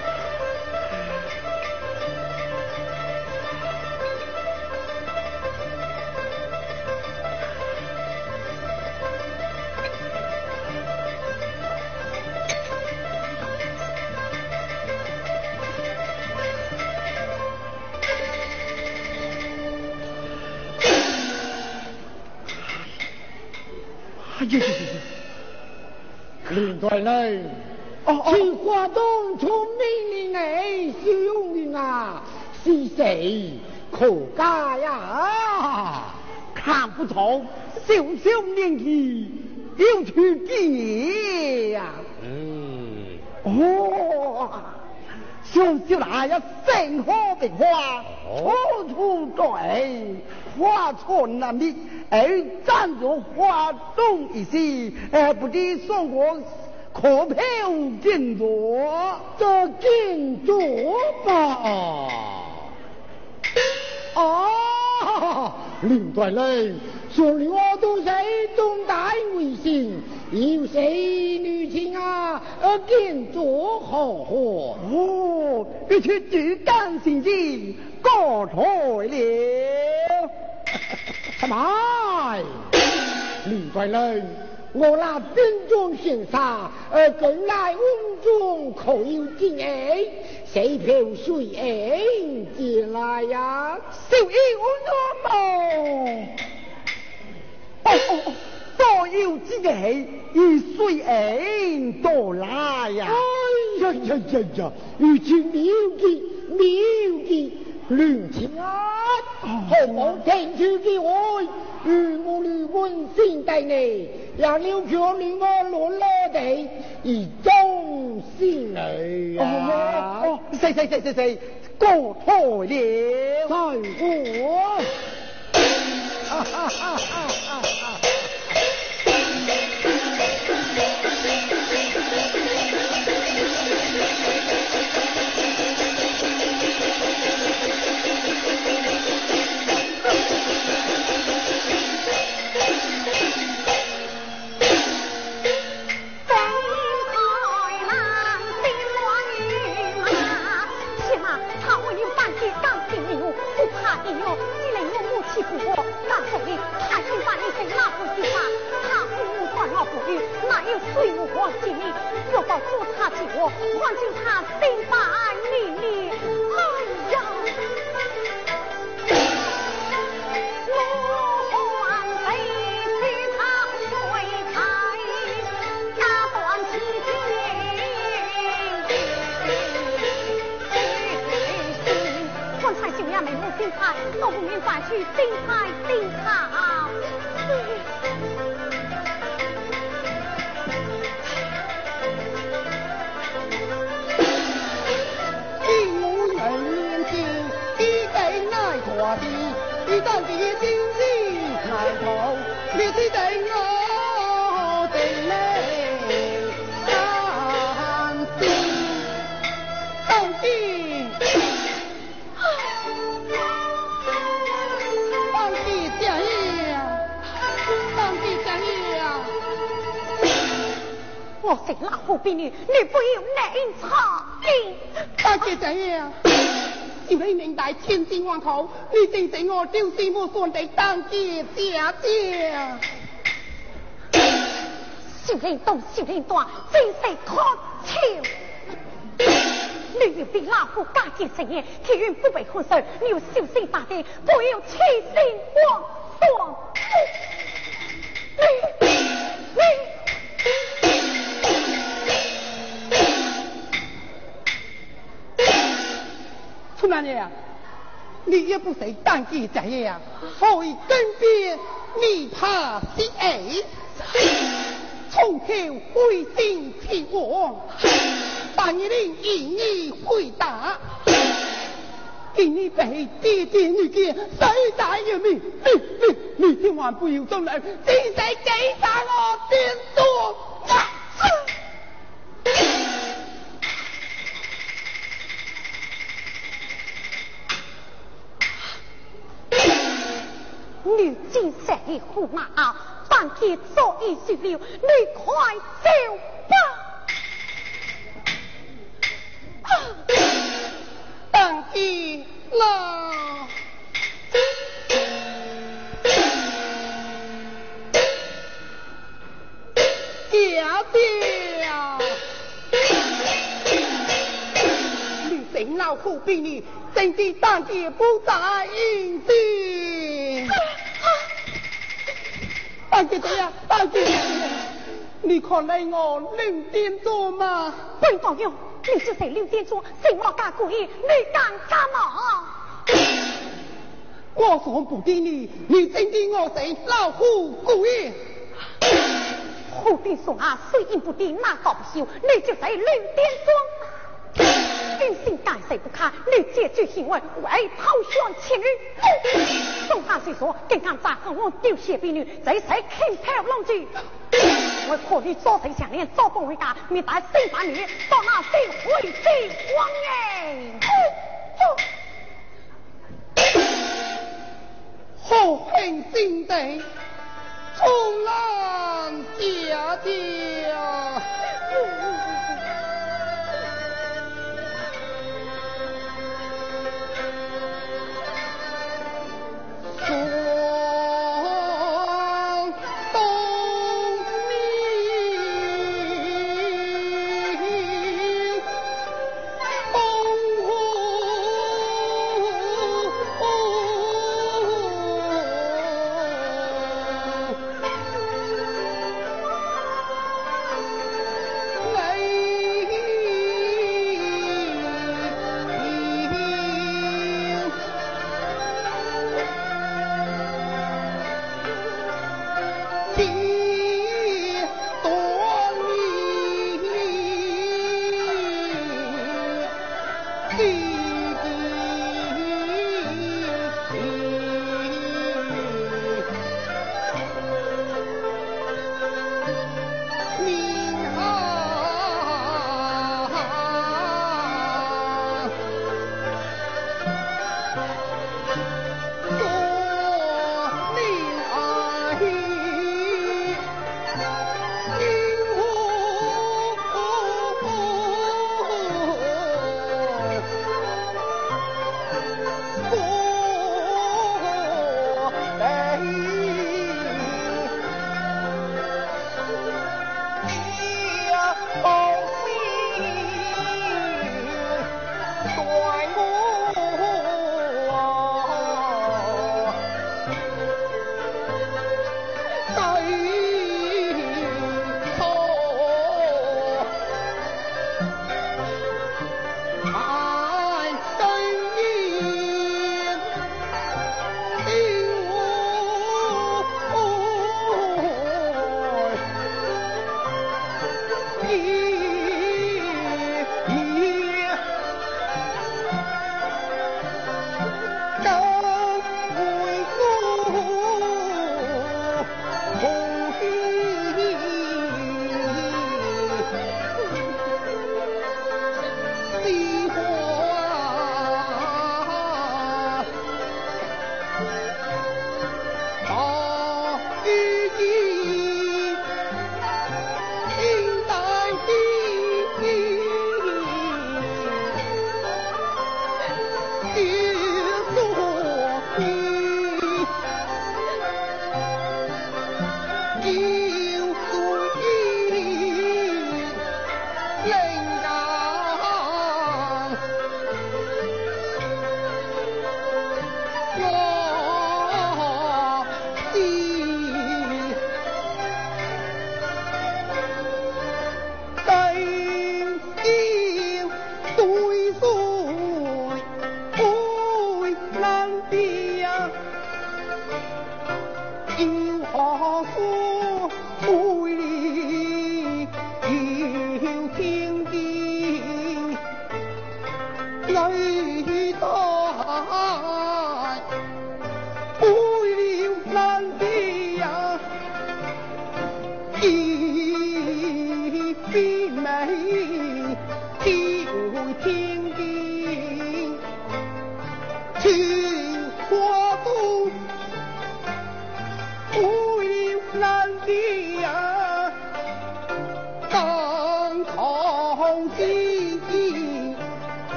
Speaker 2: 领出来，
Speaker 1: 去华东出命令哎，修用的啊，是谁可改呀？看不出小小年纪有出计呀！小小那呀，生活的花，处处对，花村那里，站着花东一些，不知送我可票进左，这进左吧。
Speaker 2: 领出来，
Speaker 1: 说的我都是东大为信，有些女情啊，进左好货，必须只干心机，过错了。来，
Speaker 2: 领出来，
Speaker 1: 我那兵中行杀，更来屋中口有进哎，谁票水哎进来呀？小义我么？多有之哎，以水哎多来呀！
Speaker 2: 呀，如此妙计，
Speaker 1: 乱情啊！何望听出机会，如我女温馨待你，让了脚女我落了地，以忠心女啊！谁，过错了，在我。
Speaker 4: 水无我心里，若报做他起我，换就他心白离。哎呀！我还得与他对开，打断其心。刚才就也没有心态，都不明白去心态。
Speaker 1: 一旦这些经济开头，你是等我的泪伤心，放弃家业，
Speaker 4: 我是老虎婢女，你不要难查定。
Speaker 1: 大姐怎样？就你明代千辛万苦，你正正我就是无算的当姐家姐。
Speaker 4: 小人东小人短，真是可笑。你要比老虎家境成业，体运不被混水，你要小心打点，不要欺心妄断。
Speaker 1: 春兰爷，你也不是当机者呀，何以跟边你怕是爱？从头回心前往，但一定以你回答。给你被爹爹女眷谁大人命？你千万不要中来，只是给杀我点做。
Speaker 4: 女今生的胡马啊，但见早已说了，你快走吧。
Speaker 1: 当机了。家爹，你成老虎婢女，真的当机不在应地。大姐姐呀，大姐姐，你看来我6点钟吗？
Speaker 4: 本朋友，你就是6点钟，是我家故意，你敢干嘛？
Speaker 1: 我说不给你，你真的我是老虎故意。
Speaker 4: 虎兵送啊，虽然不敌，那搞不休，你就在6点钟。人心感谁不看？你这句行为为抛选情侣。总话虽说，更敢砸和我丢血婢女，这是轻飘弄去。我可你做谁想念，做不回家，你带新把女到那些回去光
Speaker 1: 何恨心地，冲浪家家。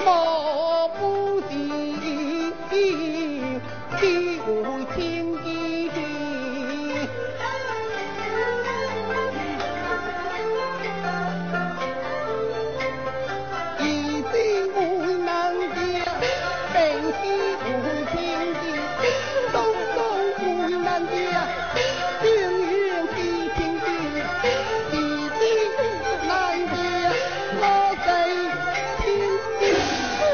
Speaker 1: 莫不是地无天机。一心为难家，本是无天机，东东为难家，情愿是天机，一心难家，我在天机。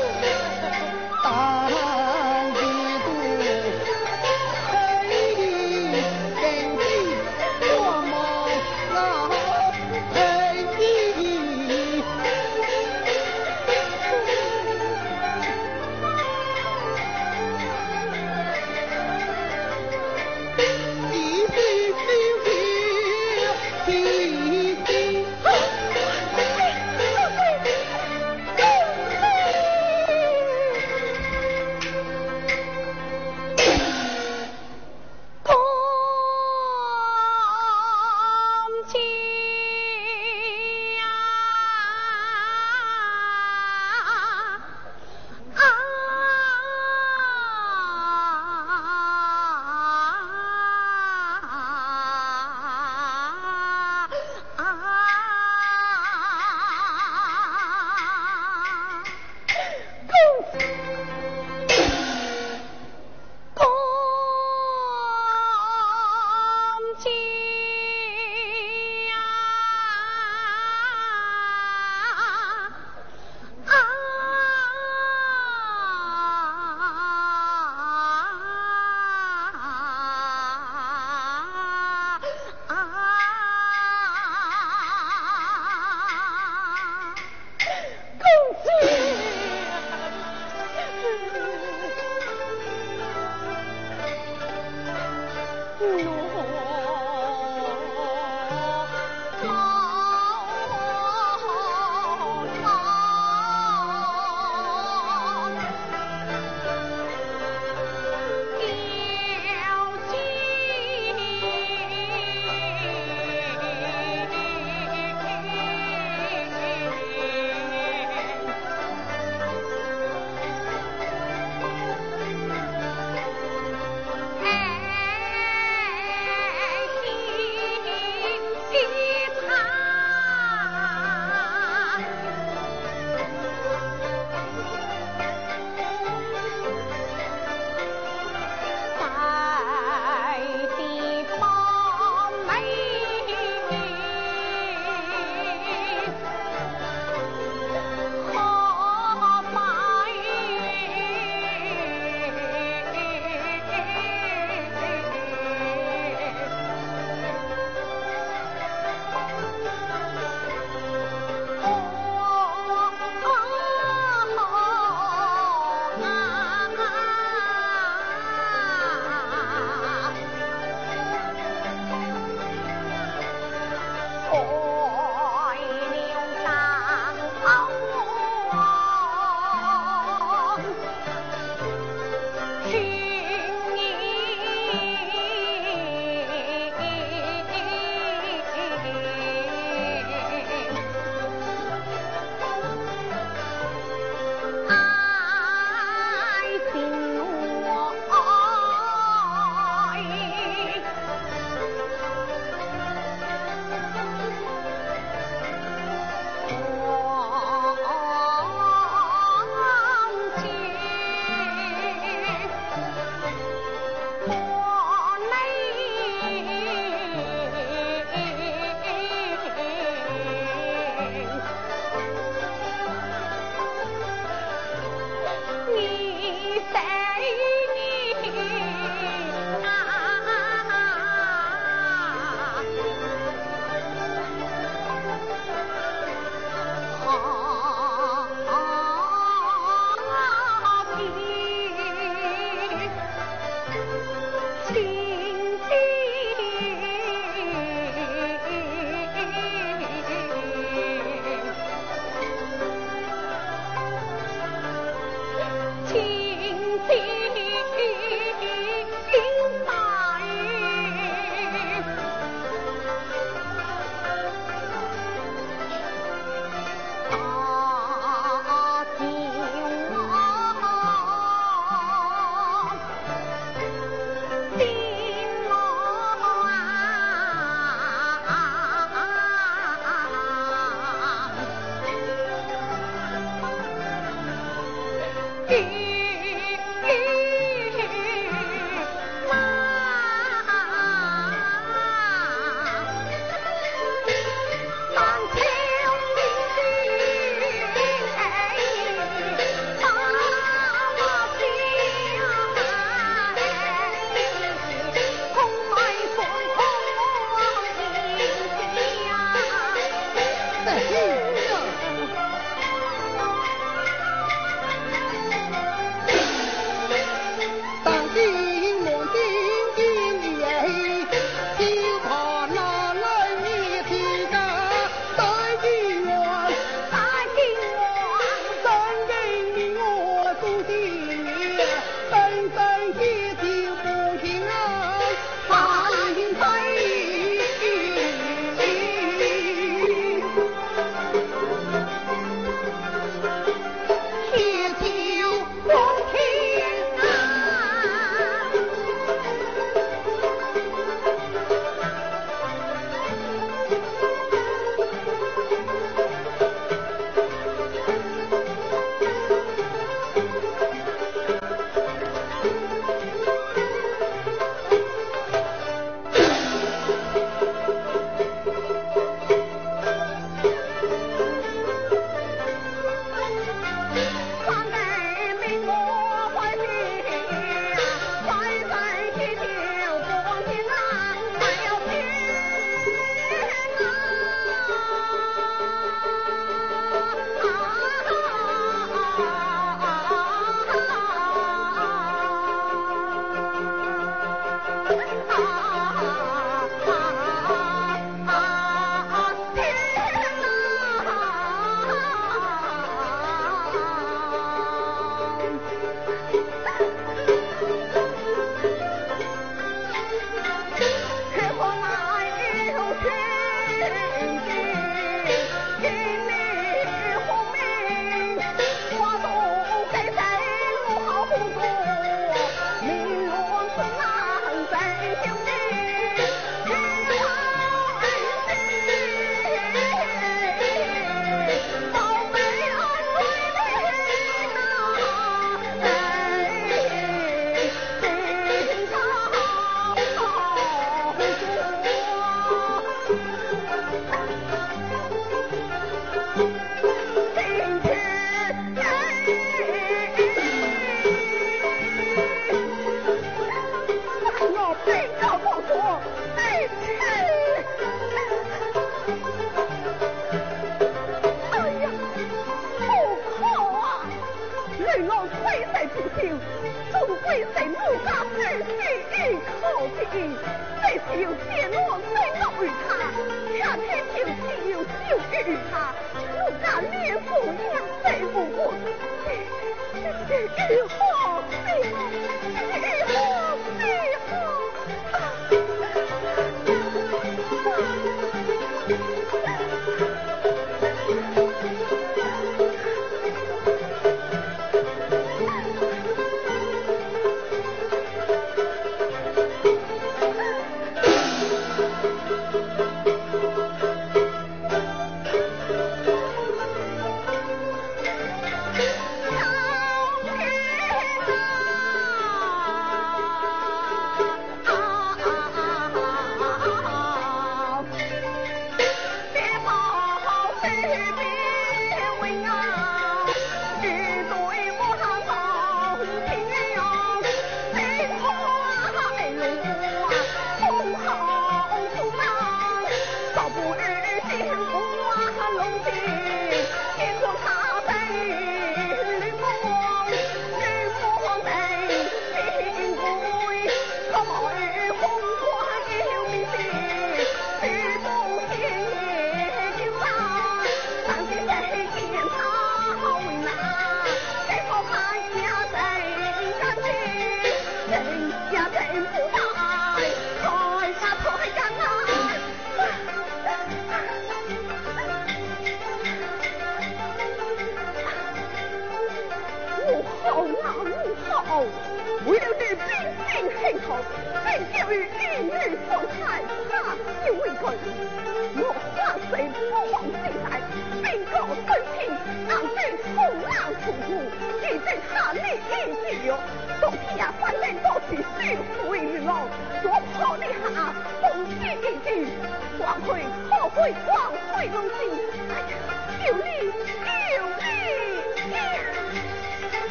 Speaker 6: 为了你兵性幸福，便教育一女放财，他就为佢。我发誓不忘之财，并告真情，暗中充当屠户，以致他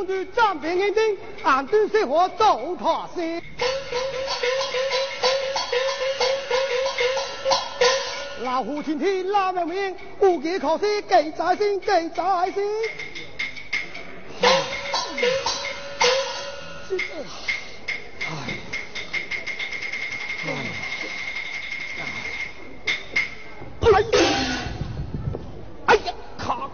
Speaker 2: 公主张平眼睛，俺对生活走他些。老虎今天老命命，无计可施，给在心，给在心。
Speaker 3: 哎呀，卡，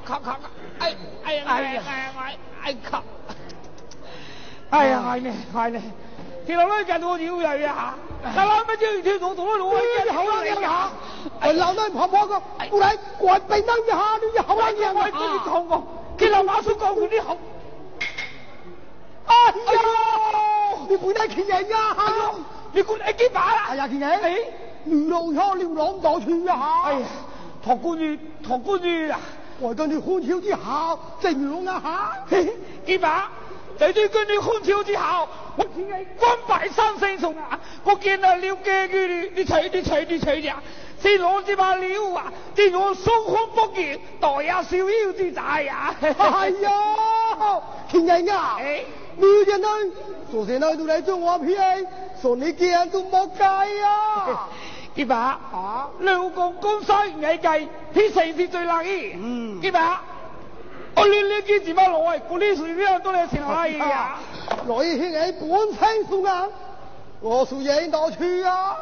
Speaker 3: 卡！哎呀，係呢，條路咧近到妖人啊！但係乜嘢條路同我路嘅好難嘅嚇，
Speaker 2: 我老娘婆婆個，過來我被當一下，你好難嘅。
Speaker 3: 我跟你講過，佢老馬叔講佢啲好。
Speaker 2: 哎呀，你不帶見人呀？
Speaker 3: 你估你幾把啦？
Speaker 2: 哎呀，見人！流浪到處啊！
Speaker 3: 哎呀，唐官主啊！
Speaker 2: 我跟你歡笑之後，正浪啊嚇！
Speaker 3: 幾把？在對跟你歡笑之後，我見你官拜三星送啊！我見到了嘅佢，你取呀！先攞這把料啊！見我雙歡不見，待下逍遙之仔呀！
Speaker 2: 哎呀，見人啊！你人類，昨天來都來做我騙，說你見都冇計啊！
Speaker 3: 幾把？啊！兩個公司藝計，啲成是最難嘅。幾把？我呢幾字乜攞啊？嗰啲水邊都嚟成來呀！
Speaker 2: 來興係本身數啊，我數贏到處啊！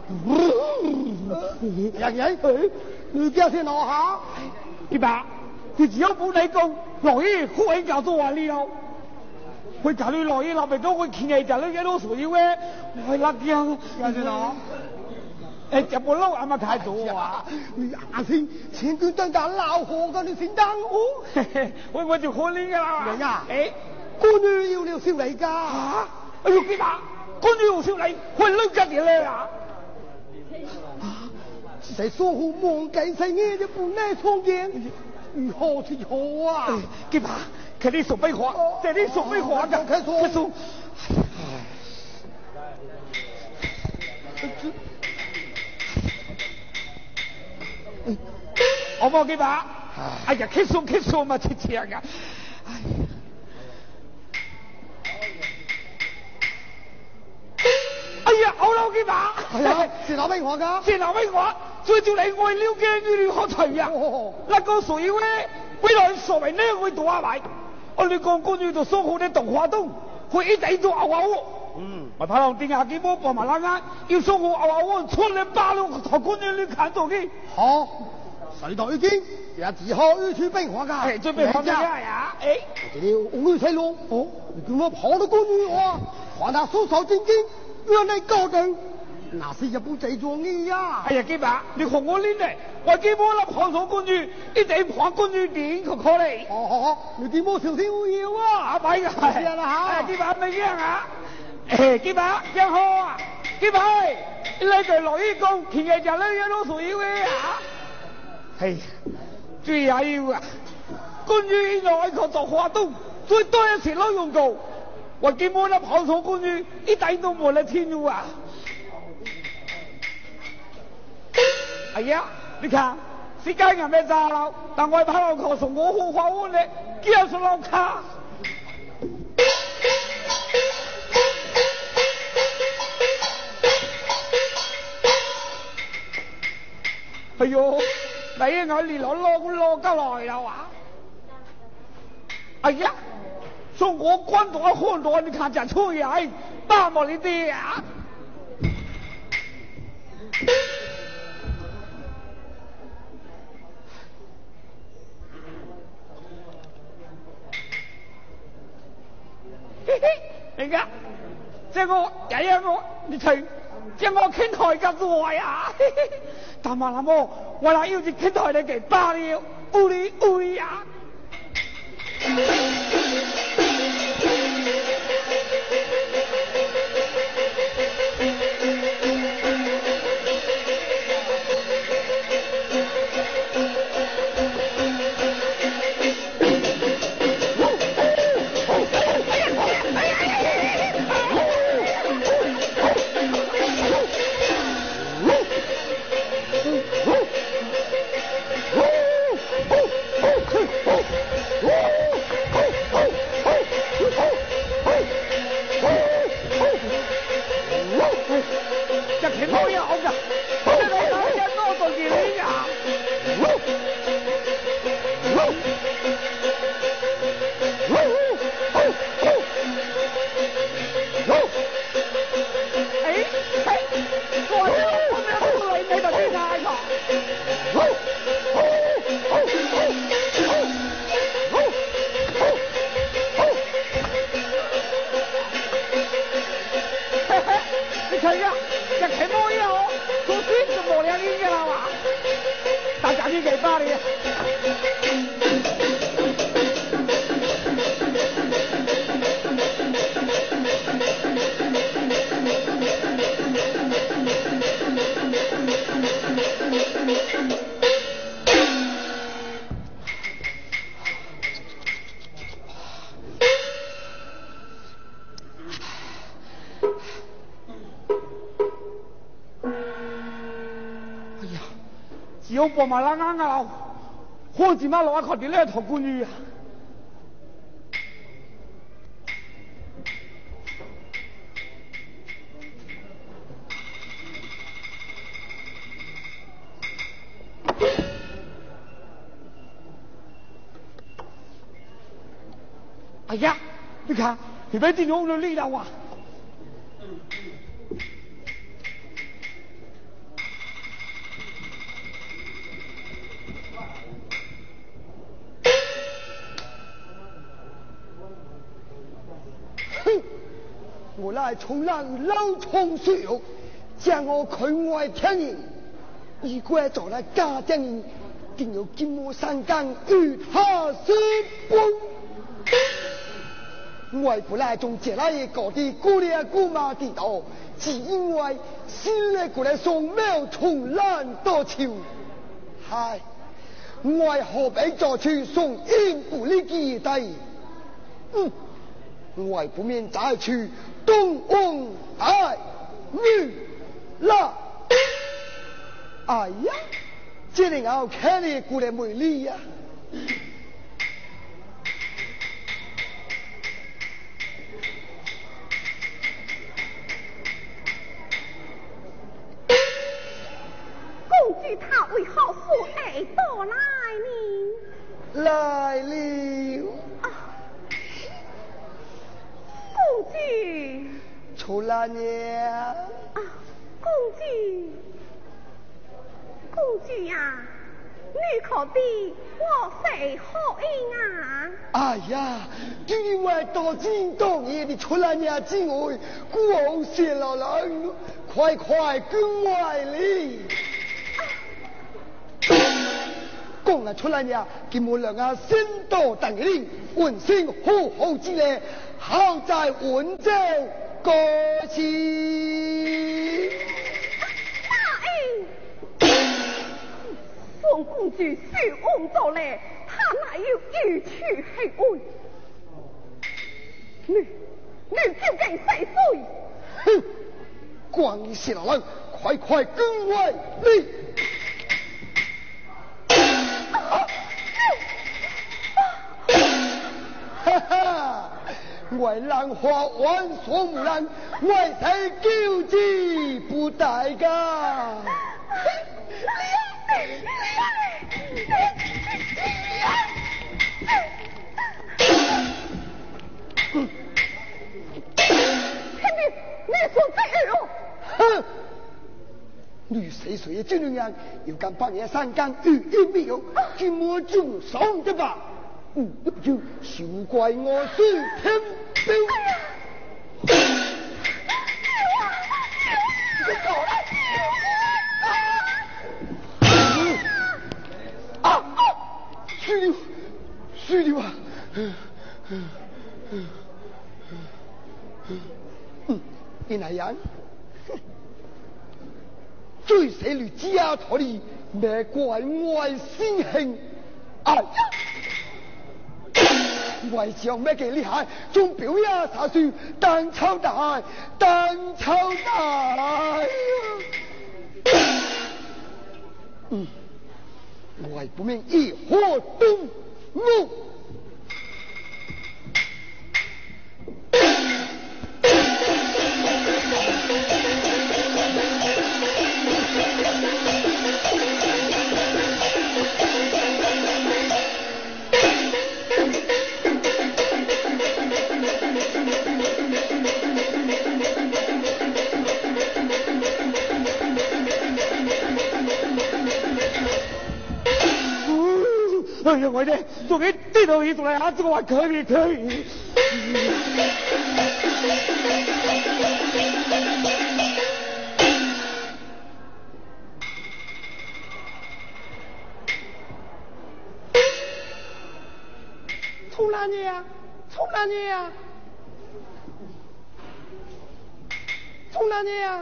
Speaker 2: 人，你家先攞下。
Speaker 3: 幾把？佢只有本嚟講，來會搞做話呢咯。佢搞你來立咪都會見係就呢幾多水嘅，我係甩驚。家先攞。就不嬲，阿媽太多啊！
Speaker 2: 你阿先前段登打老河嘅你先登
Speaker 3: 我就可憐噶啦。
Speaker 2: 人啊，官女要了少你噶。
Speaker 3: 哎呦，幾把？官女要少你，會攆吉嘅咧啊！
Speaker 2: 在說好忘記世嘢就不耐創見，如何是好啊？
Speaker 3: 幾把？佢啲熟飛花，這啲熟飛花㗎，佢熟。我冇幾把，哎呀，棘數嘛，切切噶，哎呀，我攞幾把，
Speaker 2: 係啊，是留俾我噶，
Speaker 3: 是留俾我，最照你愛了嘅佢好除啊，那個水咧，未來所謂呢會多下埋，我哋講關於度所好嘅動畫東，佢一仔做牛牛。我睇到定下幾波播埋啦啱，要送我牛牛出嚟巴了頭官你看到嘅。
Speaker 2: 好，誰道已經也只好一去冰火噶。
Speaker 3: 準備好咗呀？
Speaker 2: 我哋要五水龍，你叫我跑到官女我，還他手手正經，讓你高等，那是一部製作你呀。
Speaker 3: 哎呀，幾把，你學我呢嚟，我幾波粒跑上官女，一定跑官女點佢過嚟。
Speaker 2: 好，你點冇小心會要啊？
Speaker 3: 阿擺嘅係啦嚇，幾把未驚啊？幾把驚好啊？幾把呢句落雨講，前日就呢一攞水嘅啊！係，最也要啊！官女來個作花東，最多一次攞用過，我見冇得跑上官女，一抵都冇得天路啊！哎呀，你看，時間又咩炸咯？但我跑落去送我好花碗咧，叫上樓卡。哎呦，你我連攞得來啦哇！哎呀，送我關到看到，你看就出嚟，巴莫你啲啊！人家，這個爺爺我，你睇，這我傾台嘅座呀！但係那麼，我嗱要住傾台你給巴了，烏呀！ 哪里？有伯妈拉啱拗，好似乜老一確啲呢頭官女啊！哎呀，你看，你别进入了力量啊！
Speaker 2: 我来冲浪老冲水哦，将我困外天人，如果做了家将人，定有金毛三更与他私奔。我不来从这来搞的姑娘姑妈地道，只因为新来过来送苗冲浪多球，嗨，我何必做去送阴不利的带？我不免再去东翁爱女啦！哎呀，这里我看你过来美丽呀！
Speaker 6: 公主她为何父爱多来呢？
Speaker 2: 来了。
Speaker 6: 公主，
Speaker 2: 出来娘。
Speaker 6: 啊，公主，公主呀，你可比我谁好应啊？
Speaker 2: 哎呀，就因为多金多银的出来娘之外，光鲜老人，快快跟我来！讲了出来娘，给我两个先到等人，问声好好之类。好在文州过去。
Speaker 6: 大恩，宋公主虽翁做嘞，他哪有欲去黑暗？你究竟谁谁？
Speaker 2: 哼！光你是老人，快快跟我来！哈哈！我兰花万所无兰，我才救济不待噶。
Speaker 6: 你说这个
Speaker 2: 哼！女谁谁也这样，又敢半夜三更语音没有，怎么就爽的吧？就休怪我是天兵。虚的吧？你那样？最谁女家头里没怪我心恨？哎呀！为将咩嘅厉害，仲表演下算蛋炒大，蛋炒大。为不命一火东木。哎呀，我这做给地头一出来，还这个话可以。
Speaker 1: 哪里呀？从哪里呀？从哪里呀？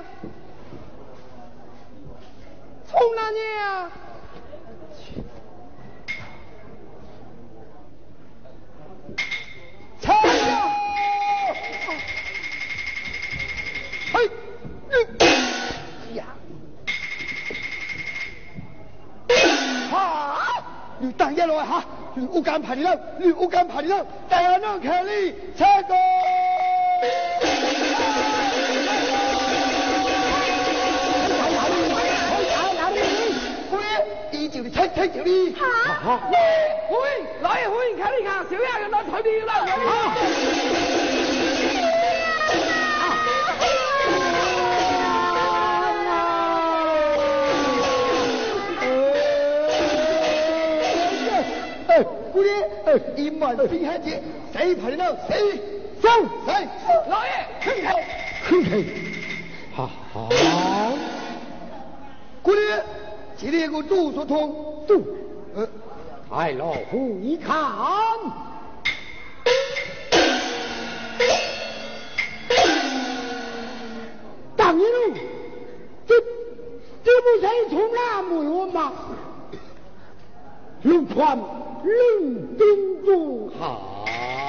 Speaker 1: 从哪里呀？
Speaker 2: 拆呀！哎，呀！啊！你等一来哈，你乌干排你了，你乌干排你了，大家能看你拆个。就是拆就你。好。
Speaker 3: 喂，老爷喂，看你看，小丫人来抬你了。
Speaker 2: 姑爷，一满平汉节，谁排得到谁上？谁？
Speaker 3: 老爷，ขึ้นเขา
Speaker 2: ขึ้นเขา好。姑爷。今天我都说通，都，
Speaker 3: 太老夫一看，
Speaker 2: 当然了，这不是从哪没有吗？龙川冷冰中好。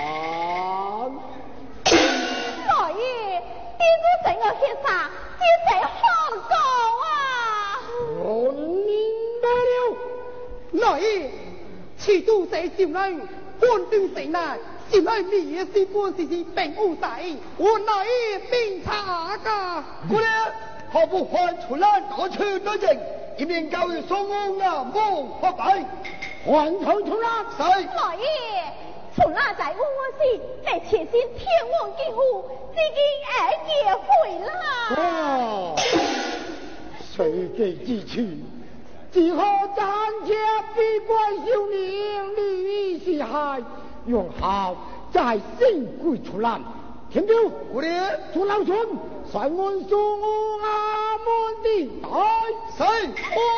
Speaker 6: 老爷，这个怎样先生，这才好高啊！
Speaker 2: 我明白了，
Speaker 1: 老爷，此都在小人，官兵城内，小人烈士官事并无使，我老爷并查噶。
Speaker 2: 姑娘，何不还出来多去多情，以免教育双安啊梦发白。还头出来，谁？
Speaker 6: 老爷，从那在乌时被前线天王几乎，至今也回来。
Speaker 2: 哦，谁给之去？只可暂且闭关修炼，利益是害，用好再新归出来。天彪，我的朱老孙，率俺送阿门的大谁？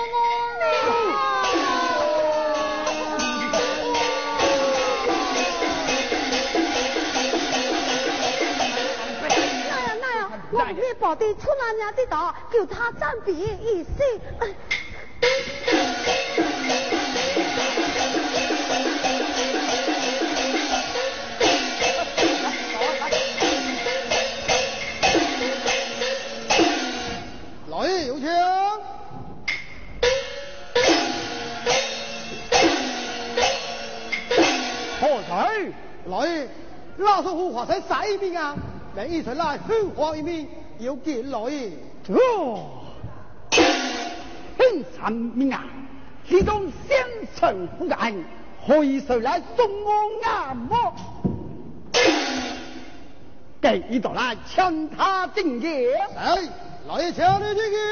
Speaker 6: 王月宝的出南家的道，叫他暂别一息。
Speaker 2: 老爷有请。
Speaker 1: 何才？老爷，拉上虎华才杀一名啊！让一臣来分黄一名，有见老爷。
Speaker 2: 哦，很三名啊，其中先臣不敢，可以谁来送我阿莫？给一道来抢他进言。
Speaker 1: 哎，老爷抢你进言。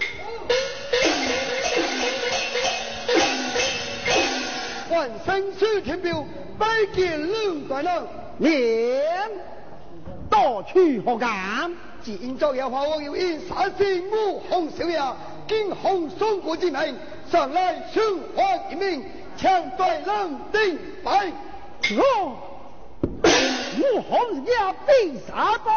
Speaker 2: 万生是天表，拜见龙官人。连多去何干？只因昨夜花王有因杀死武红少爷，惊红宋国之名，上来宣还一命，抢夺冷定败。哦，武红也被杀不？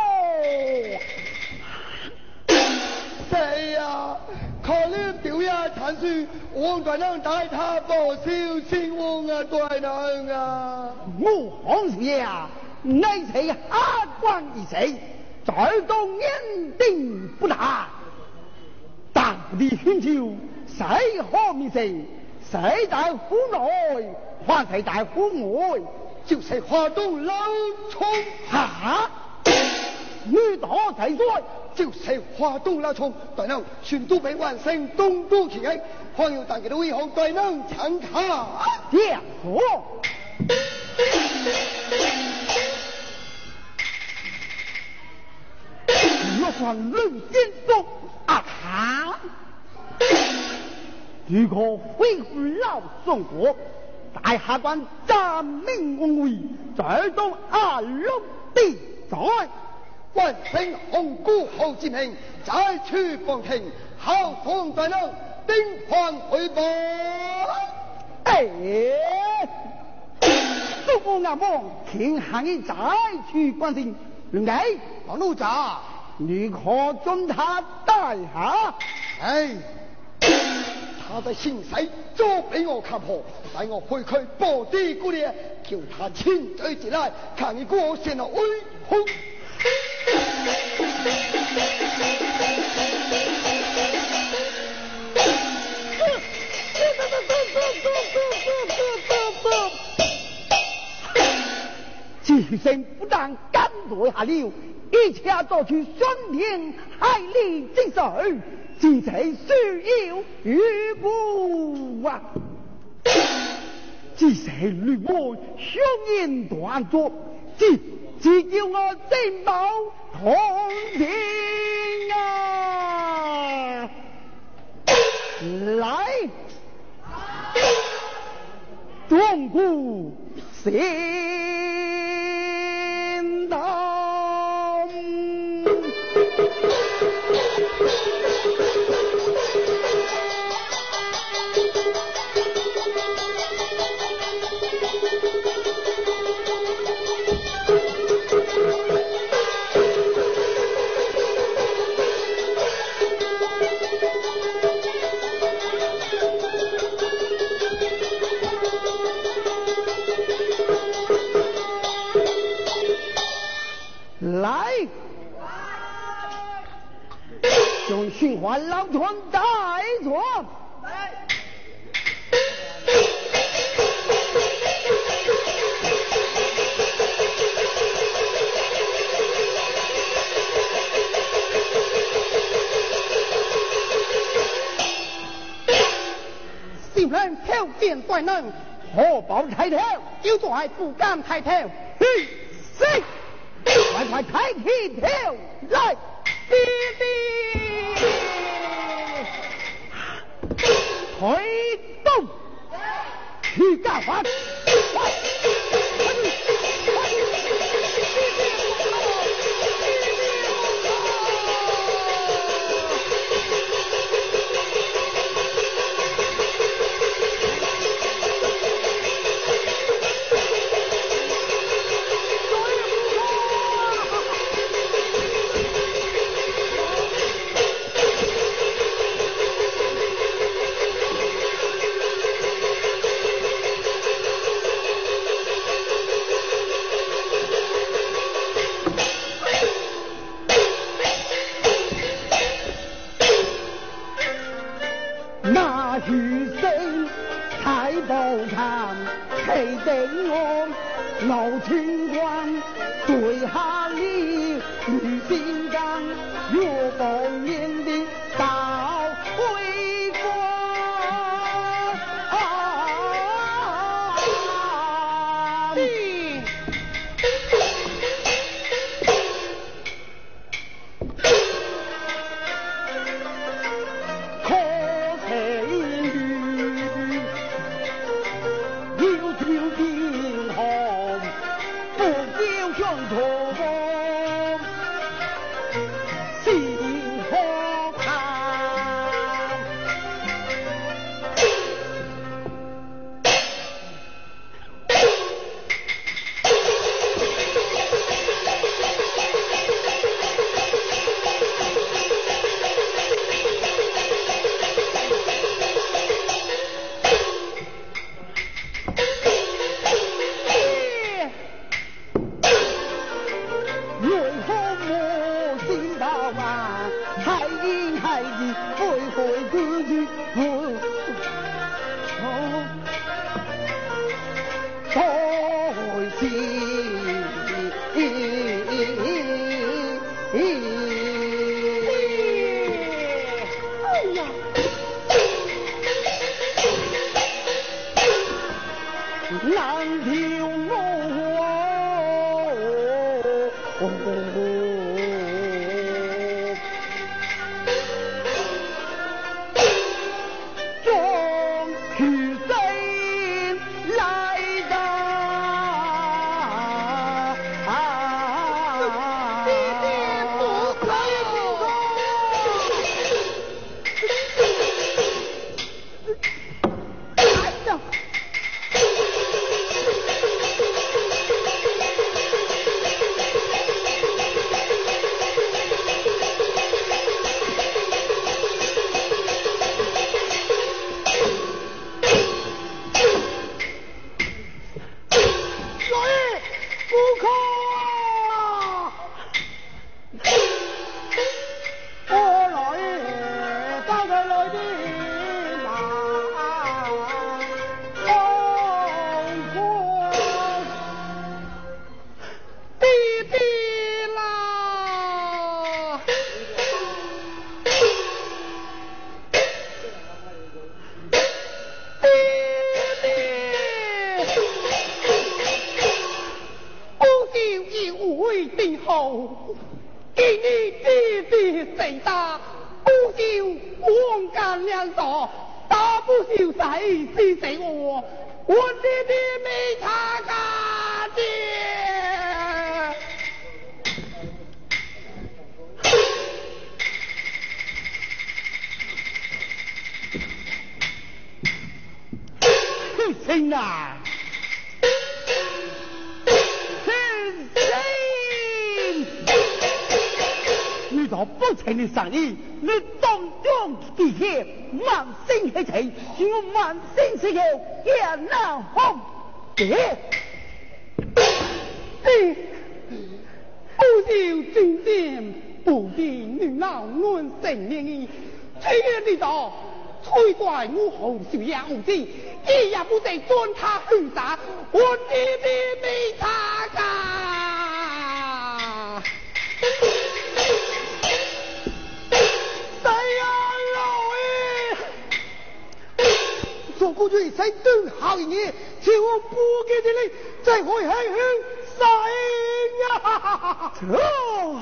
Speaker 2: 谁呀？可怜表爷残书，王大人带他报销亲王啊，大人啊！武红少爷，你是下官一死，在东认定不大。当地寻求，谁可明谁？谁在府内，还谁在府外？就是华东老冲哈。女大才衰，就是华东老冲，大人全都被万生东都起来，方要大家的威航大人参考。这样说，若算论先锋啊哈，如果恢复老宋国，大下官暂命王位，再当阿龙地在。万姓红姑后之命，再去奉听，好方大人丁还回报。哎，苏公阿梦，天行一再去关心。来，
Speaker 3: 王路长，
Speaker 2: 你可将他带下？
Speaker 3: 哎，他在姓谁就俾我看破，带我回去报地姑娘，叫他亲嘴进来，看你过现了威风。
Speaker 2: 此生不但甘落下了，一切做出伤天害理之事，只在需要与不啊！只是与我相言断作，只叫我珍宝同情啊！来，中古先当。来，将循环老船带坐。
Speaker 1: 小人挑战在能，
Speaker 2: 何报抬头？
Speaker 1: 就在不敢抬头。
Speaker 2: 嘿，谁？快抬起头来！弟弟，推动，去干活！那余生太不堪，谁等我老清官对下里女心肝，若不面的到回关。
Speaker 1: 后，给你弟弟谁打，不就王干两手，打不就谁是谁我弟弟没他干的。
Speaker 3: 亲啊！你若不请你上意，你当中地下万星起情，是我万星之后也难红的。
Speaker 1: 不就真正不定你老安成年，这个地道。吹怪我后小也无知，一也不得尊他去杀，我弟弟没他噶。谁呀老爷？做过最使对好嘢，叫我不给的你，再会嘿嘿谁呀？哦，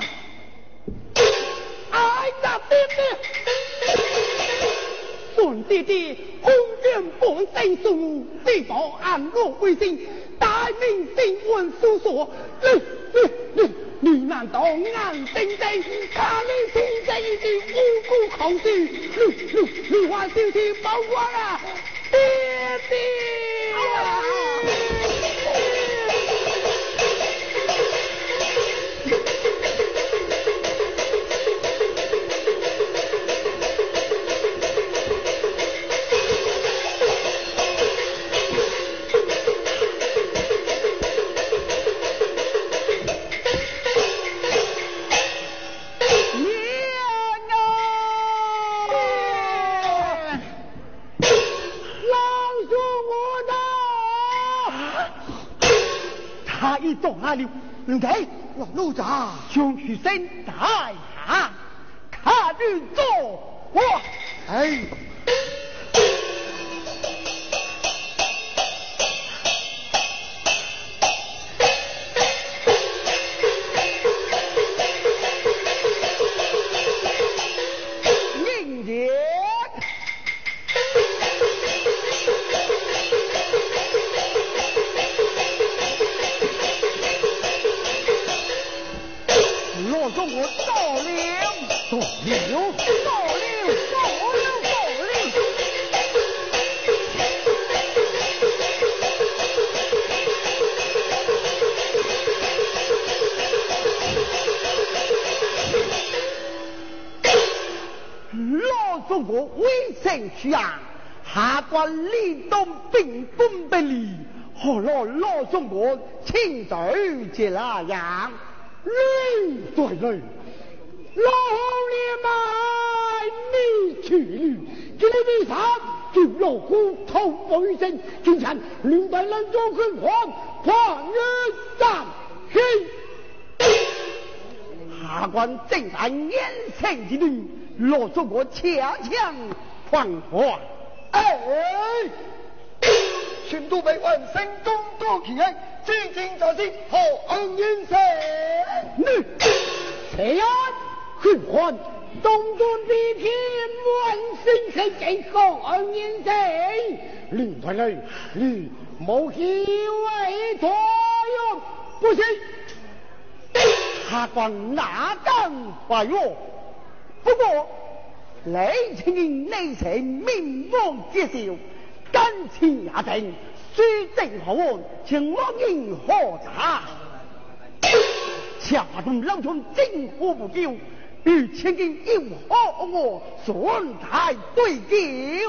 Speaker 1: 哎呀弟弟！孙弟弟空间本性素，地道暗落归心，大明新闻搜索，你难道眼睁睁看你天真一句无辜口事，你还小气包光啊，弟弟啊！
Speaker 3: 一动下了，你睇老杂将学生带下，卡住做我，哎。中国威城需要下官立东并不不利，何来老中国亲手接那样？对对，老爷们，你去了，这里为啥就老虎头不一声，今天领导人做军皇，狂人战黑。下官正在严惩之女，老中国强强狂狂。哎，全都被万圣东高起来，真正就是何恩人生。谁呀？军皇东东比天万圣是几何恩人生？领导人，你冇机会作用，不行。下官哪敢怀我？不过雷清人内城名望接受，感情也定，须正何案，请我应何查？下中老兄政府不救，与千金又何我顺太对救？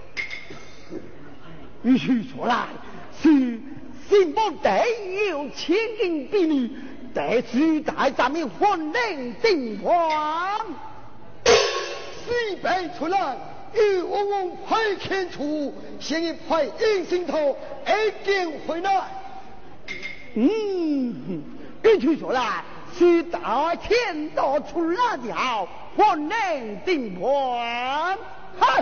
Speaker 3: 与其说来，是心不得有千金比你。得须在咱们婚令定光，西北出来，与我们派遣处，现已派应心头一定回来。根据说来，是大天道出那条婚令定光。嗨，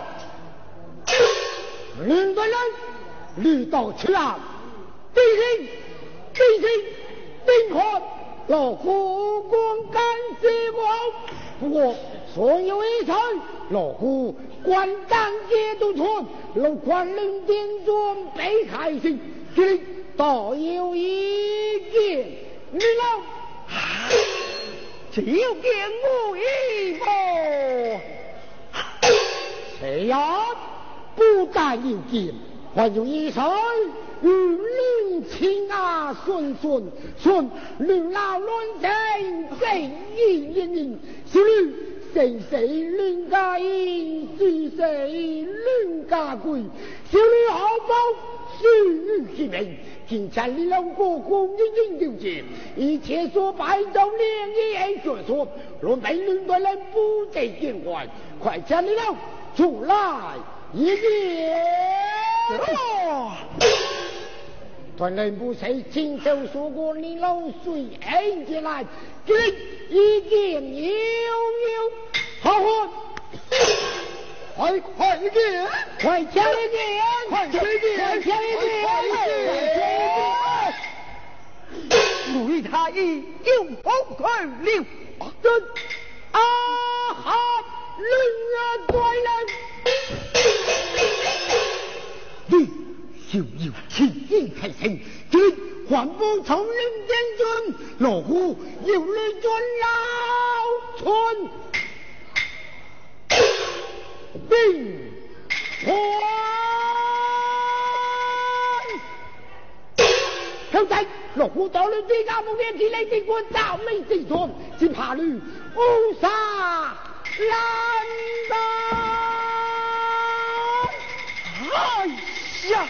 Speaker 3: 领导人，你到此来，定光。 老夫光感谢我，不过所有一切，老夫官当皆都存，老官人殿准备开心，这里倒有一件，你老就见我一步，谁呀？不但有见，还有一身与灵亲啊，顺女老乱生，谁应小女谁论家义，谁论家规，小女好报须其名。今天你两个公应应就见，一切所拜都连一学说，若没论断人不得见怪，快将你俩出来一见。断人不谁亲手说过你老随恩进来，这一见有好货。快一点！快抢一点！快抢一点！快抢一点！为他已有风快了，真啊哈！人对人，你就有亲意开心，这还不从人间尊，老夫有你尊老村。并还现在老夫到了这家目标之内，经过倒霉之中，只怕你无杀难当。哎呀！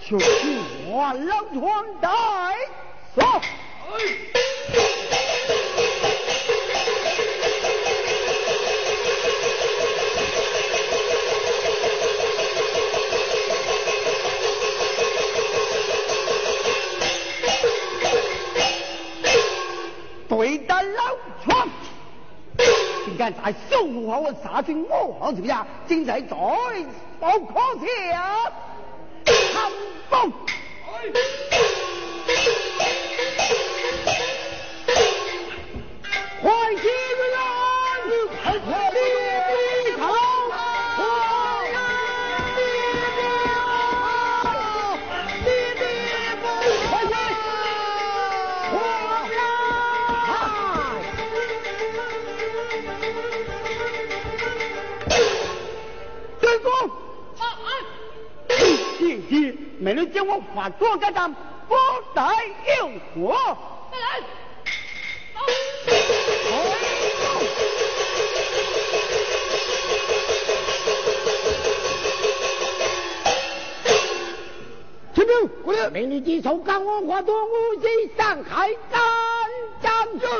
Speaker 2: 就去我老床带走。对的老床，竟敢在守护好我杀军我好怎样？竟在在包可下参谋。快起来！快低头！没人将我化作个当不带诱惑。陈彪，过来！命你记仇，赶我化作武器上海干将军。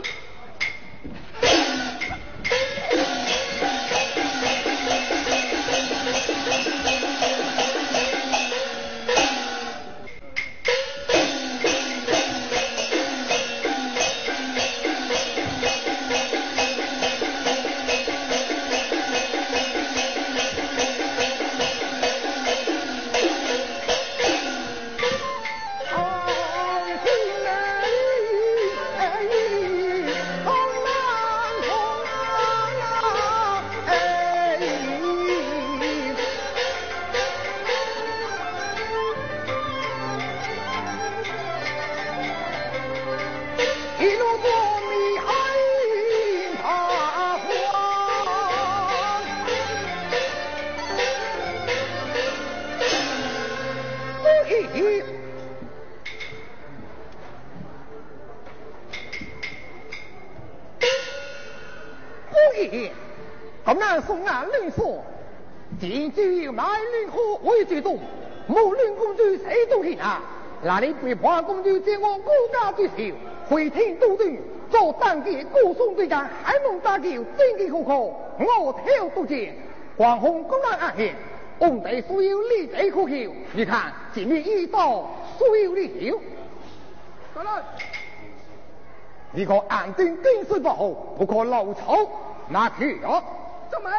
Speaker 2: 咁样送俺领所，自知买领河为最多，无论公主谁都行啊！那你别怕公主借我国家之仇，回天都对，做当地歌颂对战，还能打救真的可可，我挑都见，黄红公然暗陷，我哋所有利益可求，你看今日一到所有利益。得了，你可安定根水不好，不可漏草，拿去啊！怎么？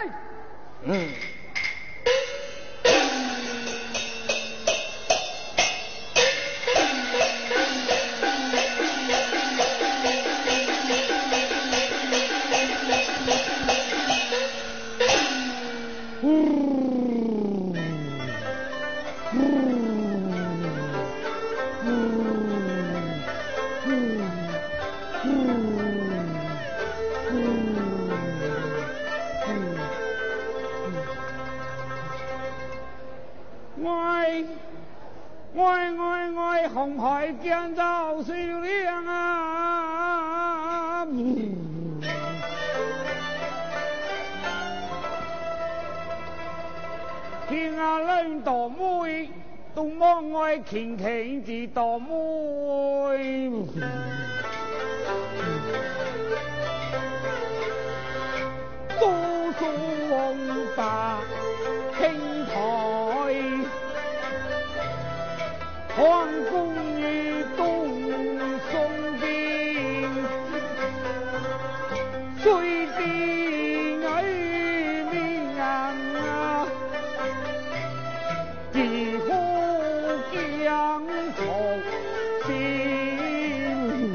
Speaker 2: 我红海建造水量啊！天啊，人多妹，都望我轻轻地多妹。多数王八青台。皇宫与东宋兵，水兵儿民啊，几乎将从心，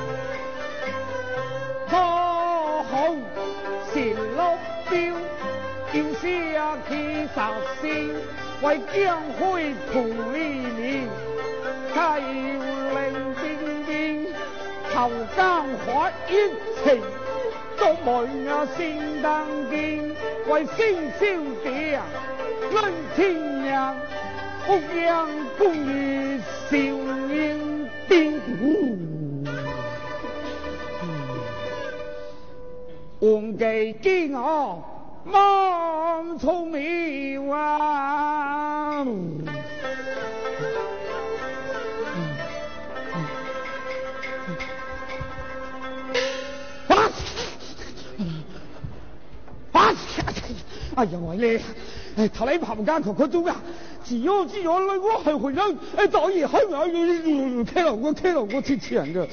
Speaker 2: 好好先落标，丢下去杀心，为将会同黎明。太有冷冰冰，头江花一情，做妹啊心当惊，为星小弟论天阳，不让公于少英兵。王继惊啊，忙聪明啊！
Speaker 3: 哎呀，我咧，头你旁間佢嗰種啊，只有女我係回人，導演係咪開了我之前嘅，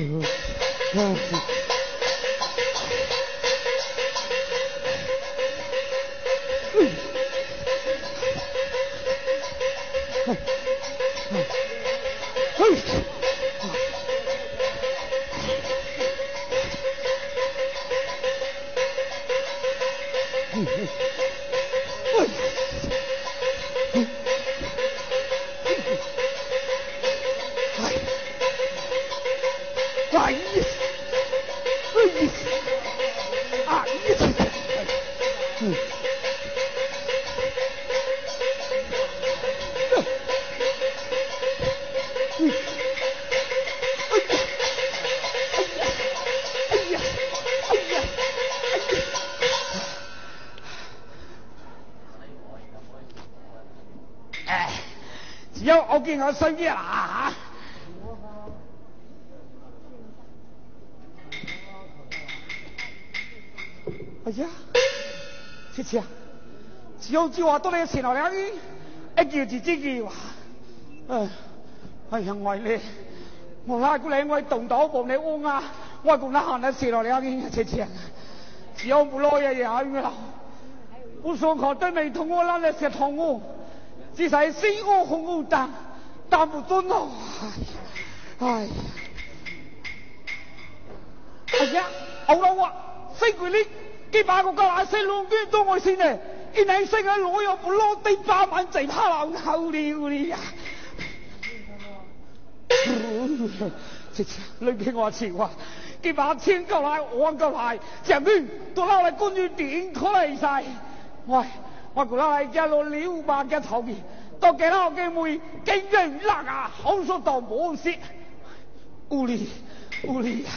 Speaker 3: 只有我見我衰啲啦哎呀，切切啊！只有叫我多你前來兩語，一叫自己叫哎呀，我拉過嚟我動到幫你安啊，我講得閒得前來兩語，切切，只有冇攞嘢嘢啦，我上課都未同我拉嚟食糖我，只係先我紅我但不准哦，哎呀，好啦我飛過你。幾百個家奶細路捐到我先呢，一男生啊攞又不攞地8萬仔怕老口了你呀！你俾我錢話，幾百千個奶我個奶，上邊都攞嚟關於點可嚟晒。我個奶家攞6萬嘅頭皮，到幾多嘅妹經人辣啊，好熟到冇事。烏哩呀！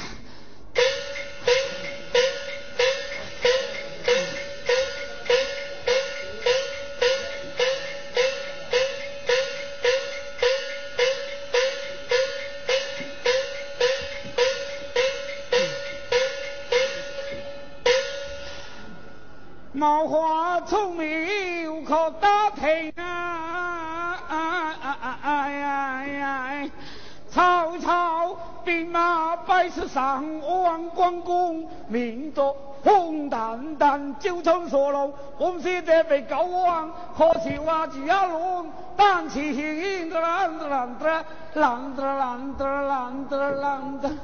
Speaker 3: 毛花聰明可打聽曹操兵馬百十上，萬關公民族紅淡淡，九層鎖龍，紅色的被高望，可惜話只一龍，單起的啷的。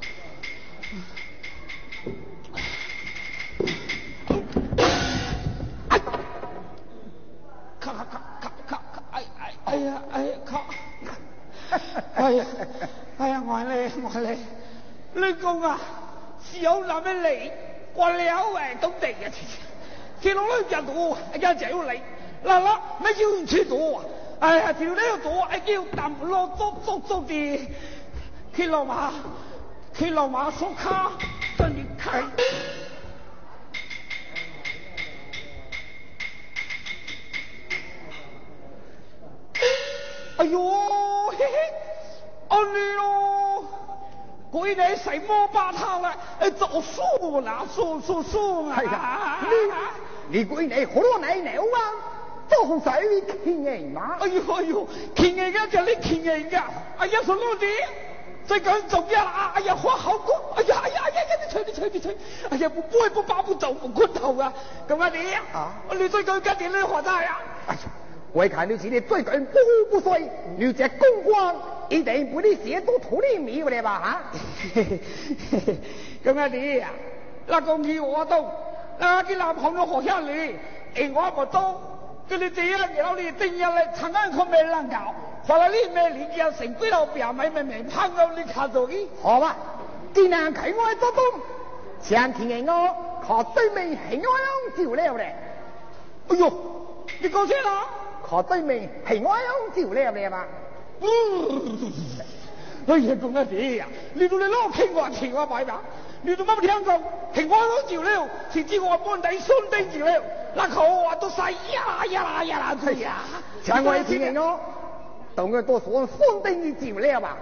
Speaker 3: 哎呀，我嚟，你講啊，小男嘅嚟，我了都地嘅，條路都人多，一就要嚟，嗱，咩叫唔出多啊？哎呀，條路又多，叫淡落足啲，去羅馬索卡，真係開。哎呦，嘿嘿，你咯，鬼你什麼把他啦？做數啦，數啊！
Speaker 2: 係啊，你鬼你好多奶牛啊，做水傾人嘛？
Speaker 3: 哎呦，傾人家就你傾人家，哎呀，說老弟，這個怎樣啊？哎呀，花好過，哎呀，你吹，哎呀，不背不把不走不骨頭啊！咁啊你啊，你最近家點你話齋啊？
Speaker 2: 我看你今天最近不衰，你這公關一定不你寫到土裏面嚟吧？
Speaker 3: 咁啊你啊，那講起我都，那啲男朋友學下你，我不多，跟你這樣然後你定下來長安可沒人搞，後來你咩你叫成歸老表妹胖到你看到你，
Speaker 2: 好吧，既然佢愛做東，想聽我靠對面係我樣照料咧。
Speaker 3: 哎呦，你講先啦。
Speaker 2: 靠對面係我樣照料咧嘛？
Speaker 3: 哎呀，咁啊你啊，你到你攞傾我錢我買吧，你都冇聽講係我樣照料，甚至我幫你손頂照料，那口啊都晒呀佢呀！
Speaker 2: 請我聽我，當佢多數손頂照料吧。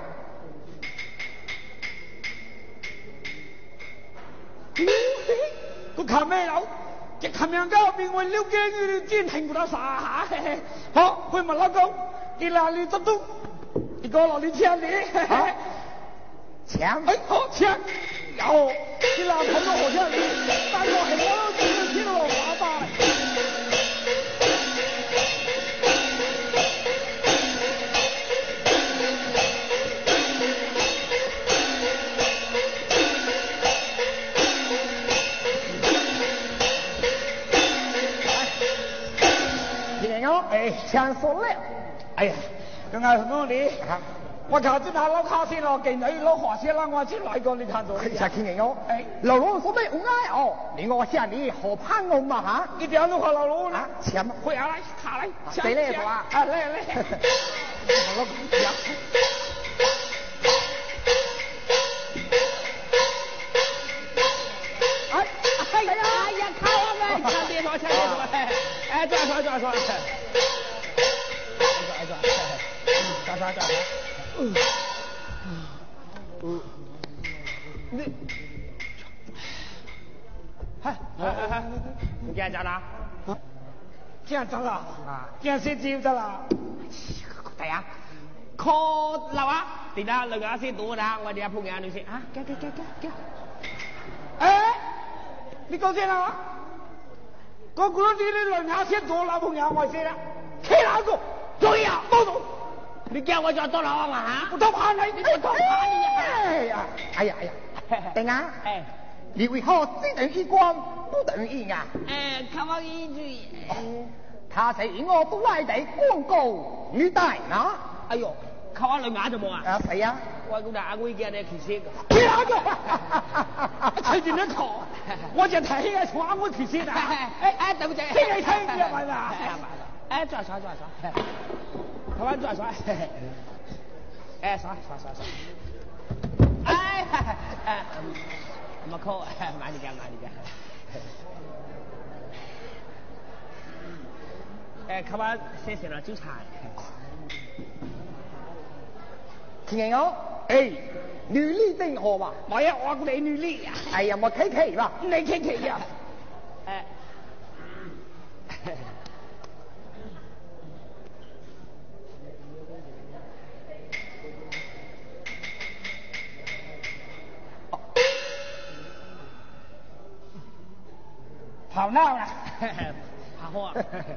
Speaker 3: 佢靠咩樓？ 这看明个名为六监狱的真听不到啥，好，回门老公，你哪里走动？一个哪里抢的？
Speaker 2: 抢！
Speaker 3: 哎，好抢！然后你哪看到好像你，但我还我只听了话吧。
Speaker 2: 哎，抢说了，
Speaker 3: 哎呀，刚刚弄的，我靠，这拿老卡线了，给你老花线了，我去来个，你看着。
Speaker 2: 下听人哦，哎，老罗说没无碍哦，你我向你何盼我嘛哈？
Speaker 3: 一点都好老罗
Speaker 2: 啊，抢嘛，
Speaker 3: 会来，下来，
Speaker 2: 谁来是吧？
Speaker 3: 啊，来，我抢。
Speaker 5: 哎呀，看我们，抢别说，哎，转，你，你干啥啦？
Speaker 3: 干啥啦？啊，干谁接的啦？
Speaker 5: 对呀，可老啊，对啦，人家是多啦，我哋阿朋友你先啊，给。
Speaker 3: 哎，你搞谁啦？我估计你人家先做老朋友，我谁啦？开哪个？对呀，包总。
Speaker 5: 你叫我做多老王啊？
Speaker 3: 我都怕你，我都怕你。
Speaker 2: 哎呀，等啊！哎，你为何只等于光不等于啊？
Speaker 5: 看我一句。
Speaker 2: 他是我都来的广告女带呢。
Speaker 5: 哎呦，看我两眼就冇啊？
Speaker 2: 啊，谁呀？
Speaker 5: 我估大我叫你去写个。
Speaker 3: 开哪个？吹进来考，我就睇下从我去写的。
Speaker 5: 哎，对不对？
Speaker 3: 这个睇见嘛啦？
Speaker 5: 哎，转，看我转，哎，刷，哎，没扣，慢点讲。哎，看我写成了纠缠。
Speaker 2: 听见我？哎，女力正好吧？
Speaker 3: 我要我你女力呀！
Speaker 2: 哎呀，我开吧，
Speaker 3: 你开呀！
Speaker 5: 哎。
Speaker 3: 跑闹了，
Speaker 5: 跑货。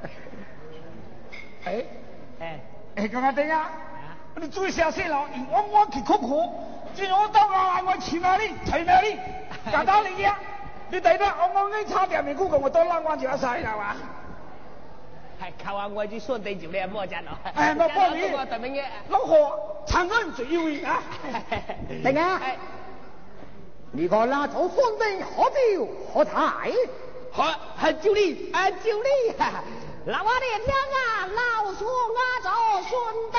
Speaker 3: 哎，刚刚等下，你注意小心了，我去哭哭，今我到我去哪里？搞到你呀！你等着，我差点没哭哭，我到那我就要晒了嘛。
Speaker 5: 係靠下我啲雙地照你阿魔真咯。
Speaker 3: 誒，我幫你。
Speaker 5: 我特別嘅。
Speaker 3: 老何，長安最要義啊！
Speaker 2: 定啊！你個那做雙地可招可睇？
Speaker 5: 係照你，照你。嗱，我哋聽啊，老說我做雙地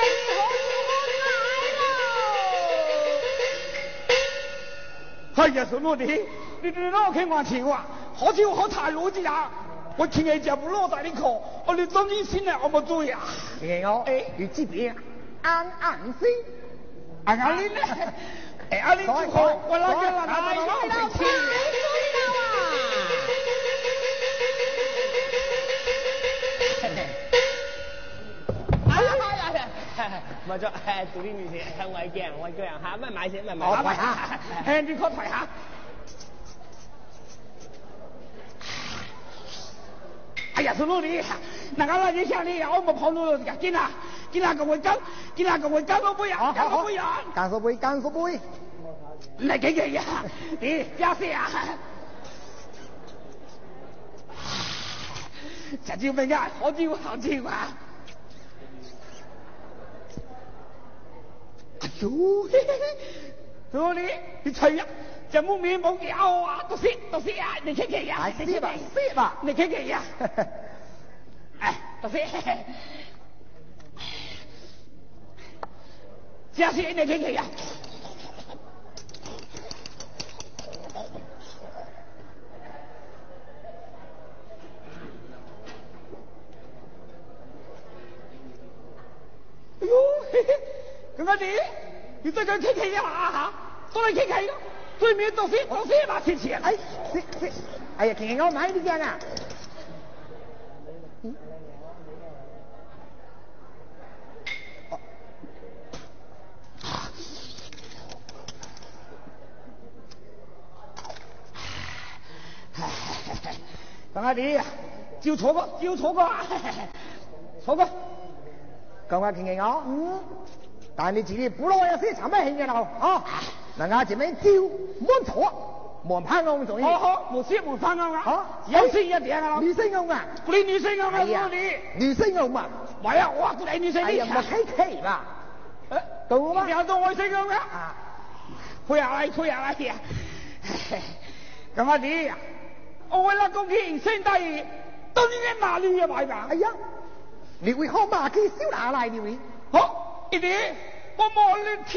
Speaker 3: 好來咯。哎呀，什麼的？你老看我聽話，好招好睇攞字啊！我聽日就不落在你口，我你終於先嚟我冇做呀。
Speaker 2: 我你這邊安心，
Speaker 3: 安你呢？安你之後，我那個老氣。
Speaker 5: 冇錯，做啲女士向外鏡，我這樣嚇，慢慢先，慢慢。
Speaker 3: 我抬下，你可抬下。哎呀，是哪里？那个你想你，我们跑路了，进来跟我干，都不要，都不要。
Speaker 2: 干什么？
Speaker 3: 来给呀，你加些啊！这就没干，好久啊！哎呦，这里你吹呀！这木面冇咬啊，都是啊，你看看呀，
Speaker 2: 是吧，
Speaker 3: 你看看呀，哎，都是，这是你看看呀，哎呦，刚刚你这个看看呀啊，都来看看呀。对面都是把钱钱，
Speaker 2: 哎呀，看我买的讲啊，
Speaker 3: 等下你就错过，错过。
Speaker 2: 咁啊，ခင်我，但係你自己不攞有些什麼興嘅咯，啊，嗱我前面招滿錯，冇攀我仲要。
Speaker 3: 好，冇事冇攀我啊，有聲一點啊，
Speaker 2: 女聲我啊，
Speaker 3: 嗰啲女聲我啊，
Speaker 2: 女聲我嘛，
Speaker 3: 喂啊，哇，嗰啲女聲，
Speaker 2: 哎呀，冇睇奇啦，到我嘛，
Speaker 3: 有到我聲我啊，退下嚟呀，咁啊你，我為了公平先得，都應該罵你嘅買吧？
Speaker 2: 哎呀。你會好馬去燒拿來你會？
Speaker 3: 好，一點我冇你聽。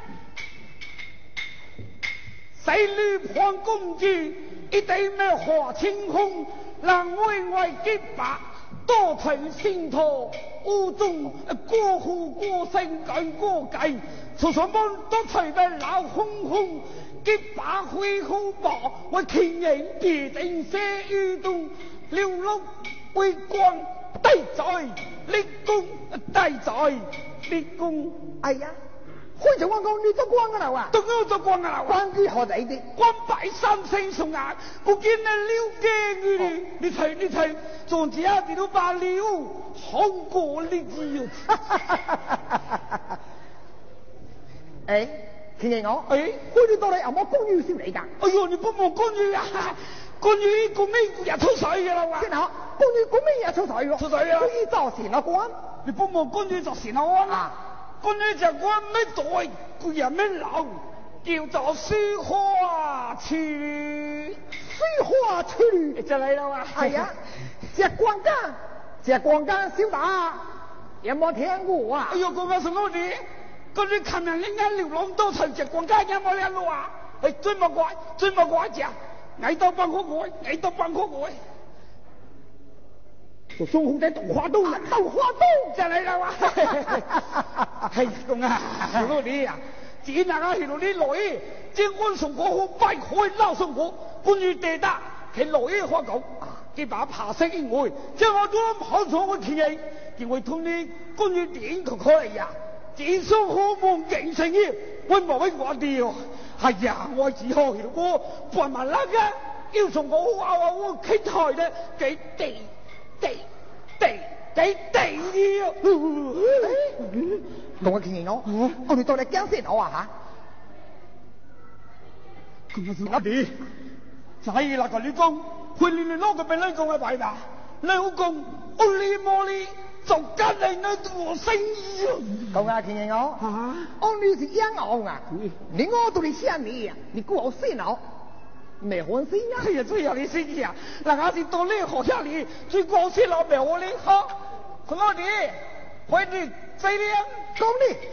Speaker 3: 細女判公主，一對咩花清風，能為為結白，多情先陀，污中過戶過性更過計，從上門都隨便鬧哄哄，結白會好薄，為情人別定些運動，流碌為光。低在立功，低在立功。
Speaker 2: 哎呀，開場我講你做光嘅啦哇，
Speaker 3: 都我做光嘅啦哇，
Speaker 2: 光幾何仔啲？
Speaker 3: 光擺三星送眼，我見你撩驚你，你睇，總之啊，你都把料好過你知啊！
Speaker 2: 哎，聽見我？
Speaker 3: 哎，
Speaker 2: 開你到嚟有冇公寓燒你㗎？
Speaker 3: 哎呦，你不冇公寓啊！公寓個咩日出水嘅啦哇！
Speaker 2: 先下，公寓個咩日出水喎？
Speaker 3: 出水啊！
Speaker 2: 公寓就成了關，
Speaker 3: 你不冇公寓就成了關啊！公寓就關咩代，個人咩樓，叫做書花處，
Speaker 2: 書花處
Speaker 3: 就嚟啦哇！
Speaker 2: 係啊，隻光間小打，有冇聽過啊？
Speaker 3: 哎呦，講緊什麼嘢？嗰啲琴日呢間流浪都隨隻光間有冇聽過啊？係最冇怪隻。矮到半個鬼，就雙紅仔豆花刀就嚟啦哇！係咁啊，小老弟啊，只那個小老弟女，將安送過好拜開撈送過，關於地得係女花狗，佢把爬升應會，將我都好咗我天氣，叫我同你關於點佢嚟呀，只想好夢境成業，我冇俾我掉。係呀，我只可以我半萬粒嘅，要從我傾台咧，幾地要。
Speaker 2: 同我見我哋到你驚先好啊
Speaker 3: 嚇！咁啊，你就係那個女工，佢你攞個俾女工嘅牌吧，女工我你摸你就跟你那做生意啊！
Speaker 2: 咁啊，見我我你是養我啊，你我到你先你啊，你估我先我。沒歡喜啊！
Speaker 3: 哎呀，最有你生意啊！那我是到你學校裏最高興老表我哩哈，什麼你？為你這樣
Speaker 2: 講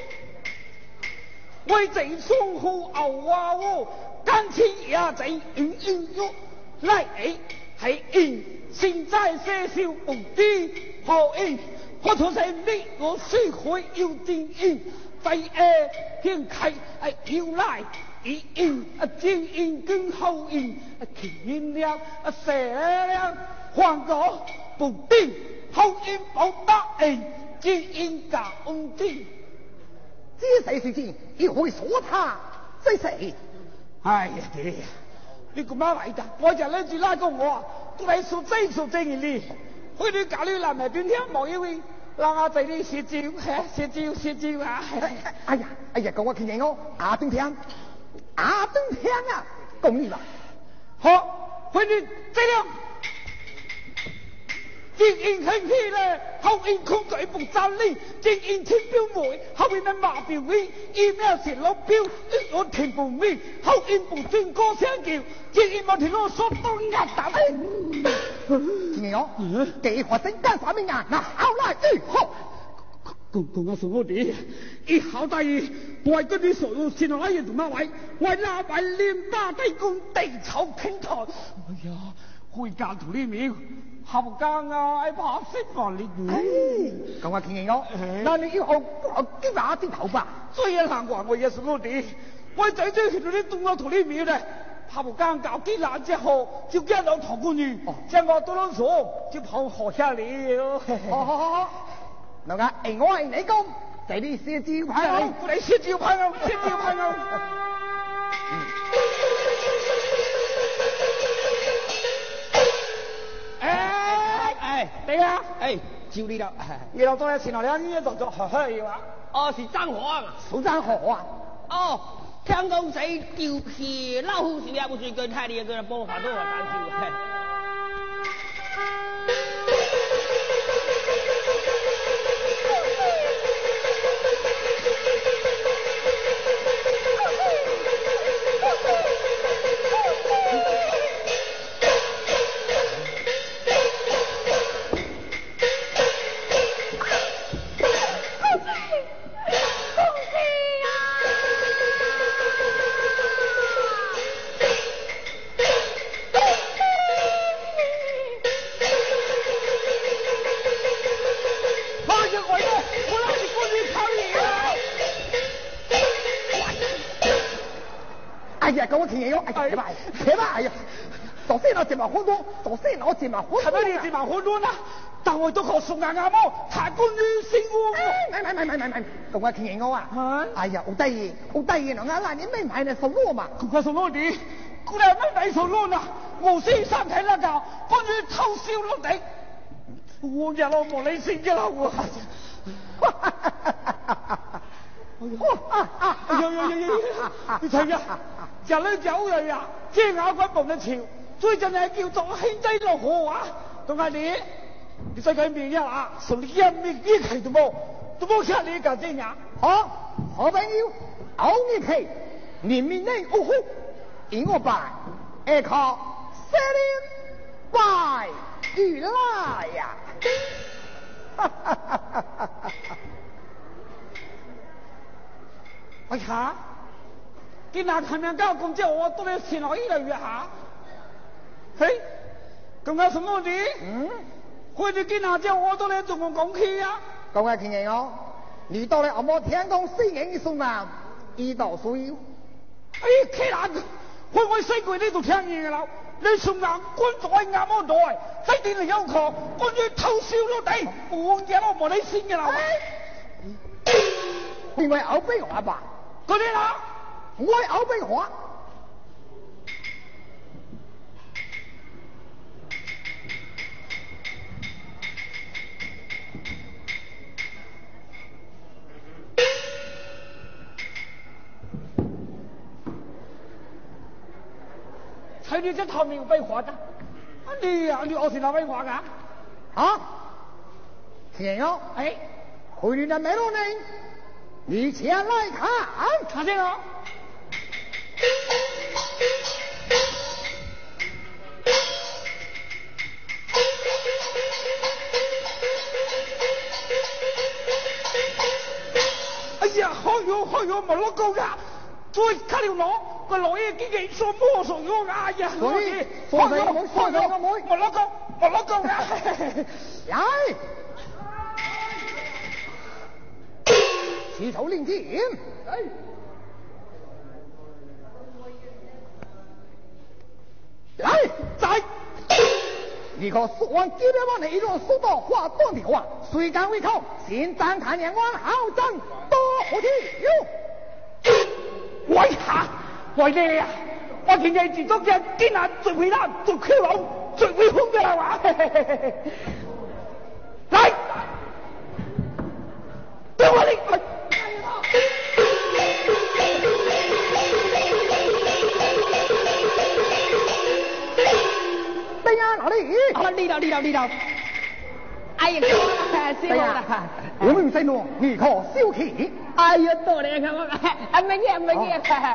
Speaker 2: 你，
Speaker 3: 為這雙好牛啊我，感情也真喁，來係現在些少不知何因，我從前你我雖會要正因，在現開要來。一因正因跟後因，前因了寫了還個不定，後因報答應，正因假恩定。
Speaker 2: 這世事情你會說他這誰？
Speaker 3: 哎呀爹，你咁樣嚟㗎？我就諗住拉個我，都嚟說真嘅你，佢哋搞你南咪邊聽冇因為。讓我這裏寫照啊！
Speaker 2: 哎呀，咁我見我阿東聽啊，講你吧。
Speaker 3: 好，佢哋這樣，正因興起咧，後因控制不站理，正因天標梅，後因馬標尾，一秒是老標，我聽不明，後因不聽歌聲叫，正因我聽我說都壓打咧。
Speaker 2: 見我，幾何整間啥名啊？嗱，好來好。
Speaker 3: 講什麼的？一好大意，為嗰啲所有先來人做乜位？為那位連巴低公地草平台。哎呀，回家土裏面，後家愛怕死法你。
Speaker 2: 咁我見我，那你要學幾把啲頭髮？
Speaker 3: 所以難怪我也是我的，我在這裏東到土裏面的， 怕不敢搞给男之后，就见到唐姑女，将我多了说，就跑学下了。
Speaker 2: 好，那个我係你講，這裡是招牌啊，
Speaker 3: 我嚟先招牌啊，先招牌啊。對啊，
Speaker 2: 照你啦，
Speaker 3: 你老多前頭兩呢度做係話，
Speaker 5: 哦，是張河啊嘛，
Speaker 2: 蘇張河啊，
Speaker 5: 哦，聽講仔就是老虎是也不是跟太爺跟幫法都係單笑。
Speaker 2: 哎呀，跟我聽嘢哎呀，扯吧，哎呀，首先我這麼活動，
Speaker 3: 係咪你這麼活動啊？但我都靠送眼眼麼？太公於聖喎。
Speaker 2: 唔，跟我聽嘢啊！哎呀，好得意，喏，嗱，你咪買嚟送我嘛？
Speaker 3: 佢送我啲，佢哋咪買送我啊！我先生睇啦㗎，跟住偷笑落地，我日我冇理性嘅啦我。你睇呀，就呢走人呀，即係咬鬼蹦得潮，最近係叫做輕仔落河啊！同埋你世界名人啊，從你一面一期都冇聽你講真呀！
Speaker 2: 好朋友，偶一期，年年呢嗚呼，因我拜，靠4年拜如來呀！
Speaker 3: 哎呀，見那前面交工之後，我都嚟前來呢度約下。嘿，咁有什麼啲？佢哋見那之後，我都嚟同我講起啊。
Speaker 2: 各位聽友哦，你到嚟我冇聽講4年嘅送啊，呢度所要。
Speaker 3: 哎，企難，我西貴呢度聽嘢嘅啦。你送眼觀在眼魔袋，西點嚟有狂，跟住偷笑落地，我嘢我冇你先嘅啦。
Speaker 2: 另外敖悲華吧。
Speaker 3: 嗰啲啦，
Speaker 2: 我係敖悲華。
Speaker 3: 睇你這套沒有被畫的，你我是哪位畫噶？
Speaker 2: 啊，天佑，回你的梅洛呢？你前來看，
Speaker 3: 看見了。哎呀，好有冇落高噶？再卡條攞個攞嘢幾幾數魔術咗啊呀！
Speaker 2: 所以我
Speaker 3: 冇落高噶。
Speaker 2: 來，起手令箭。來，在。你可说完今天晚的一段说到话断的话，虽敢为靠，先展开两关好战多好听哟！
Speaker 3: 喂下，喂你啊！我見你自足嘅堅硬最會啦，最漂亮，最會空嘅啦話。嚟，對我你。
Speaker 2: 對呀，哪裡？
Speaker 4: 呢度。哎呀，師傅啦，
Speaker 2: 我唔使弄，你可小氣。
Speaker 4: 哎呀，多謝佢，唔係嘅。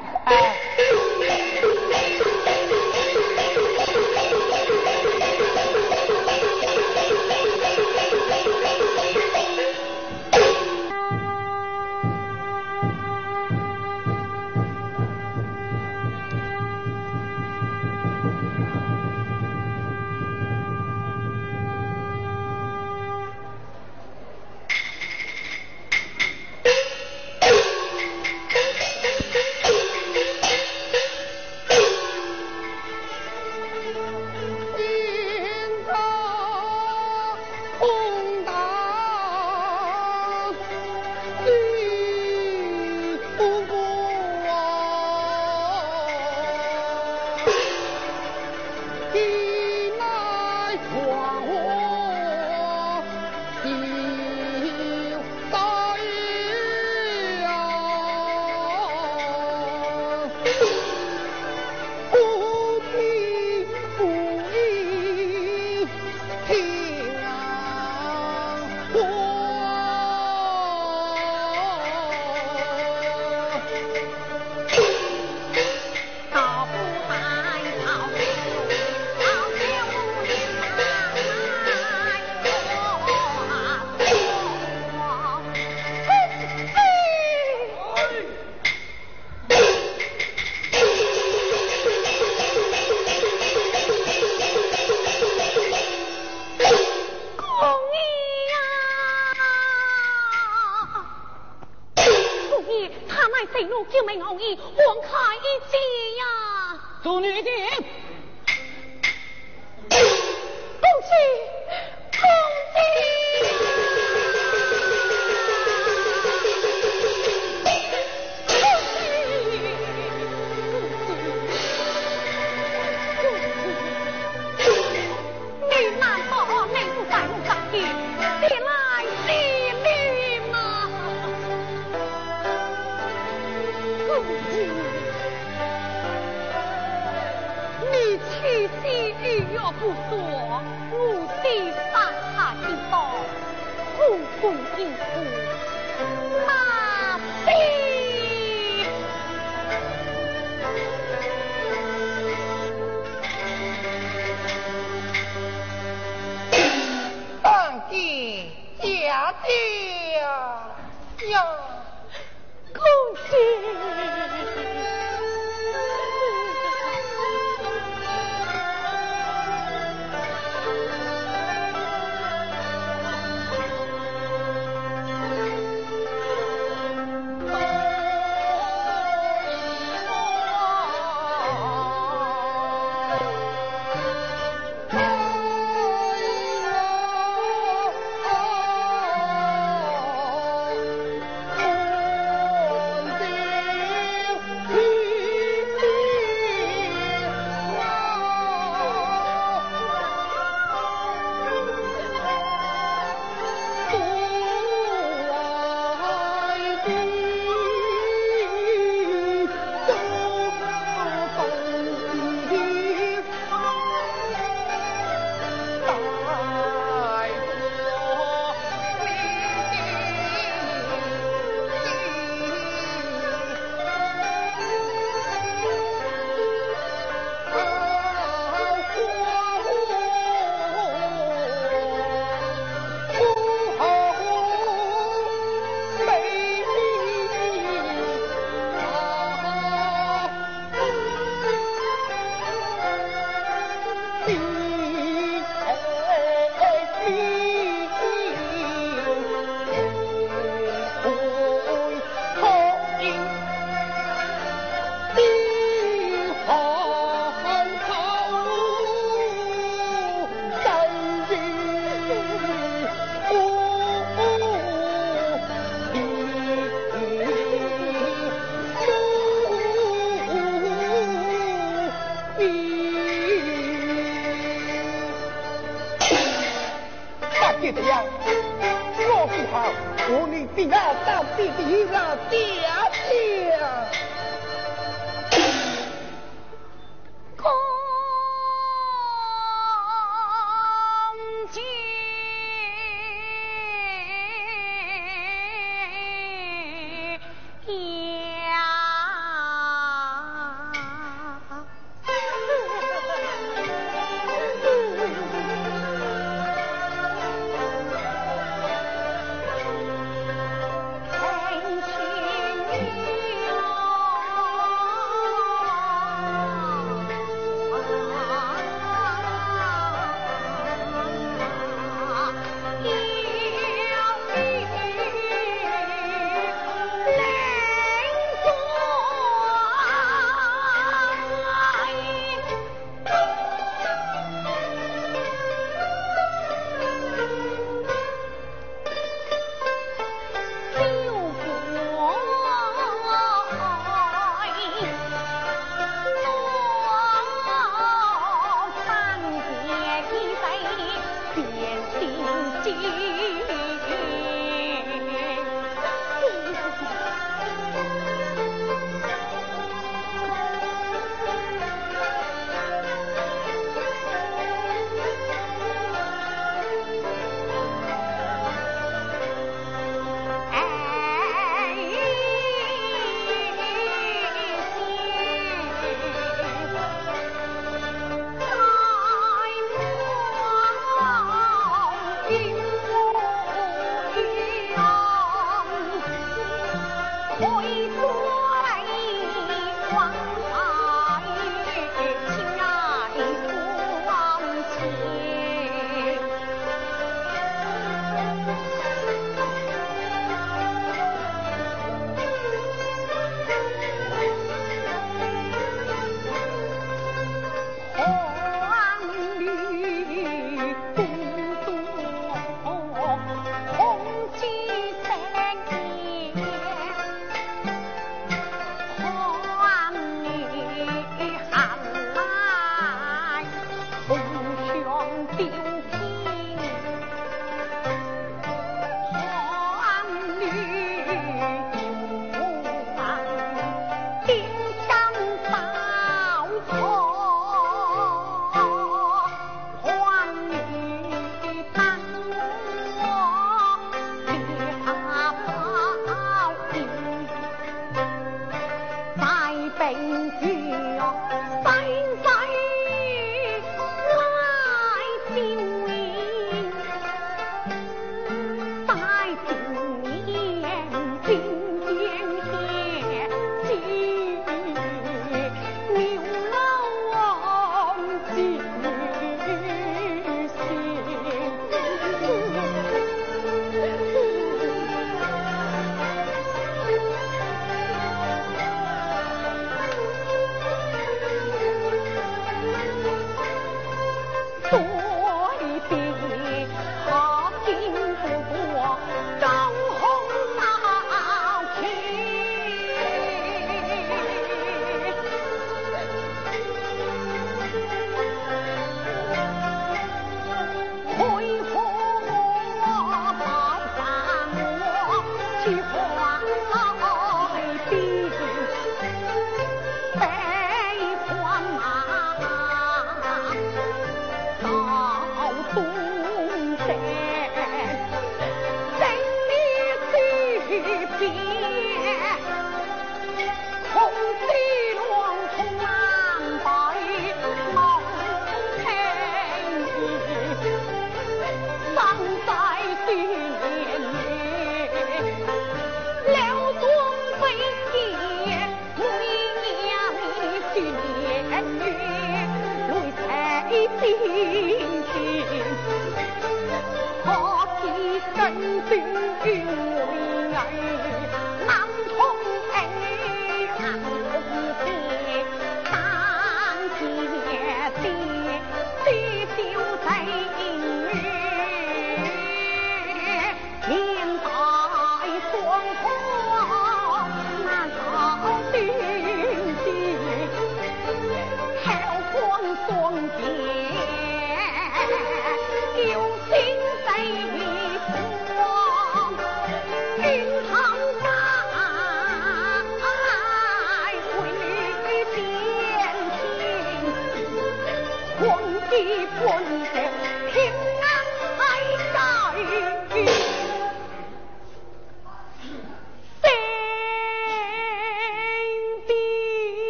Speaker 6: 情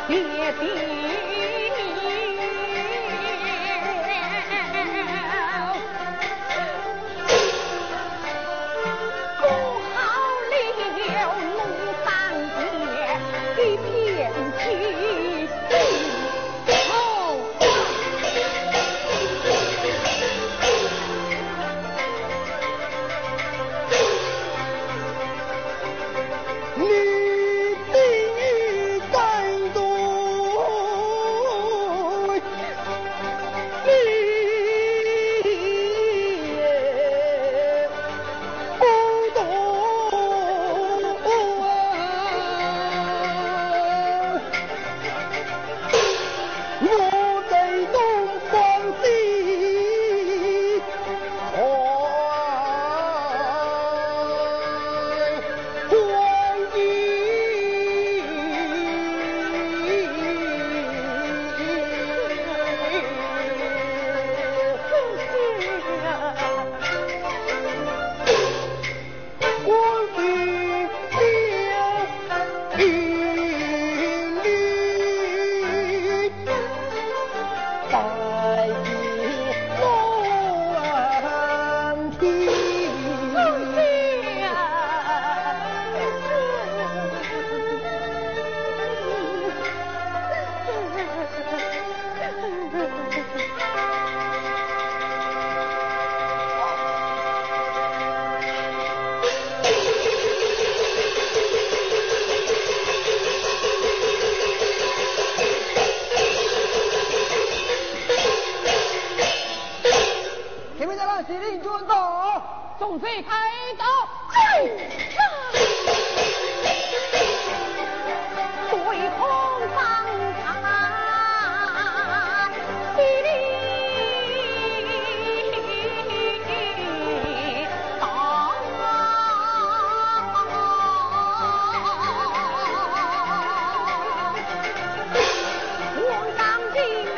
Speaker 5: 总是开刀，
Speaker 4: 对空方才犀利当，我当今美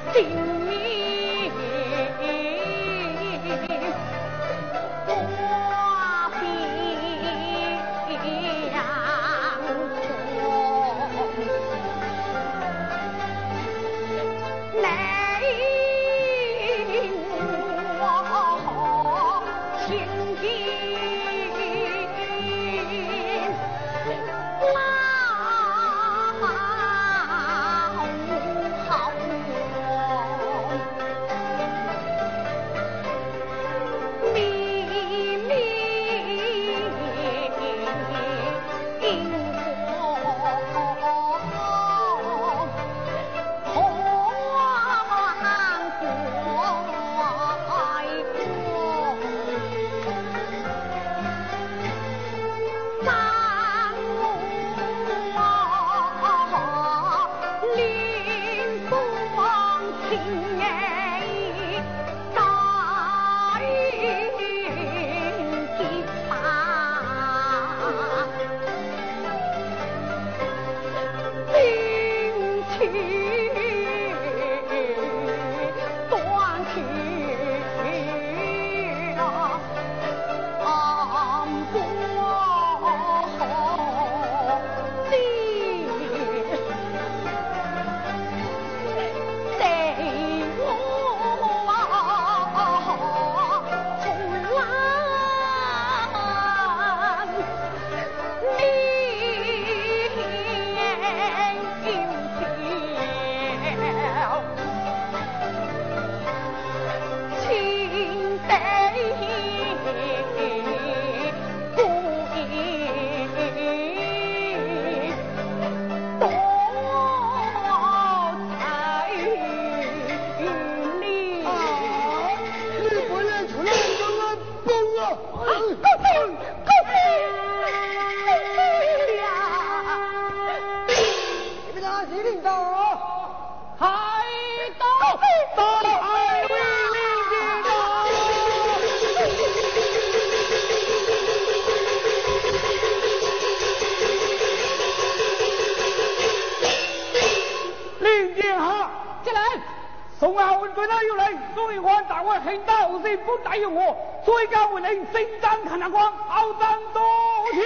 Speaker 3: 宋亚文归他要嚟，苏元焕大会庆大豪士不抵用我，再加回令圣战勤行光，后登多条。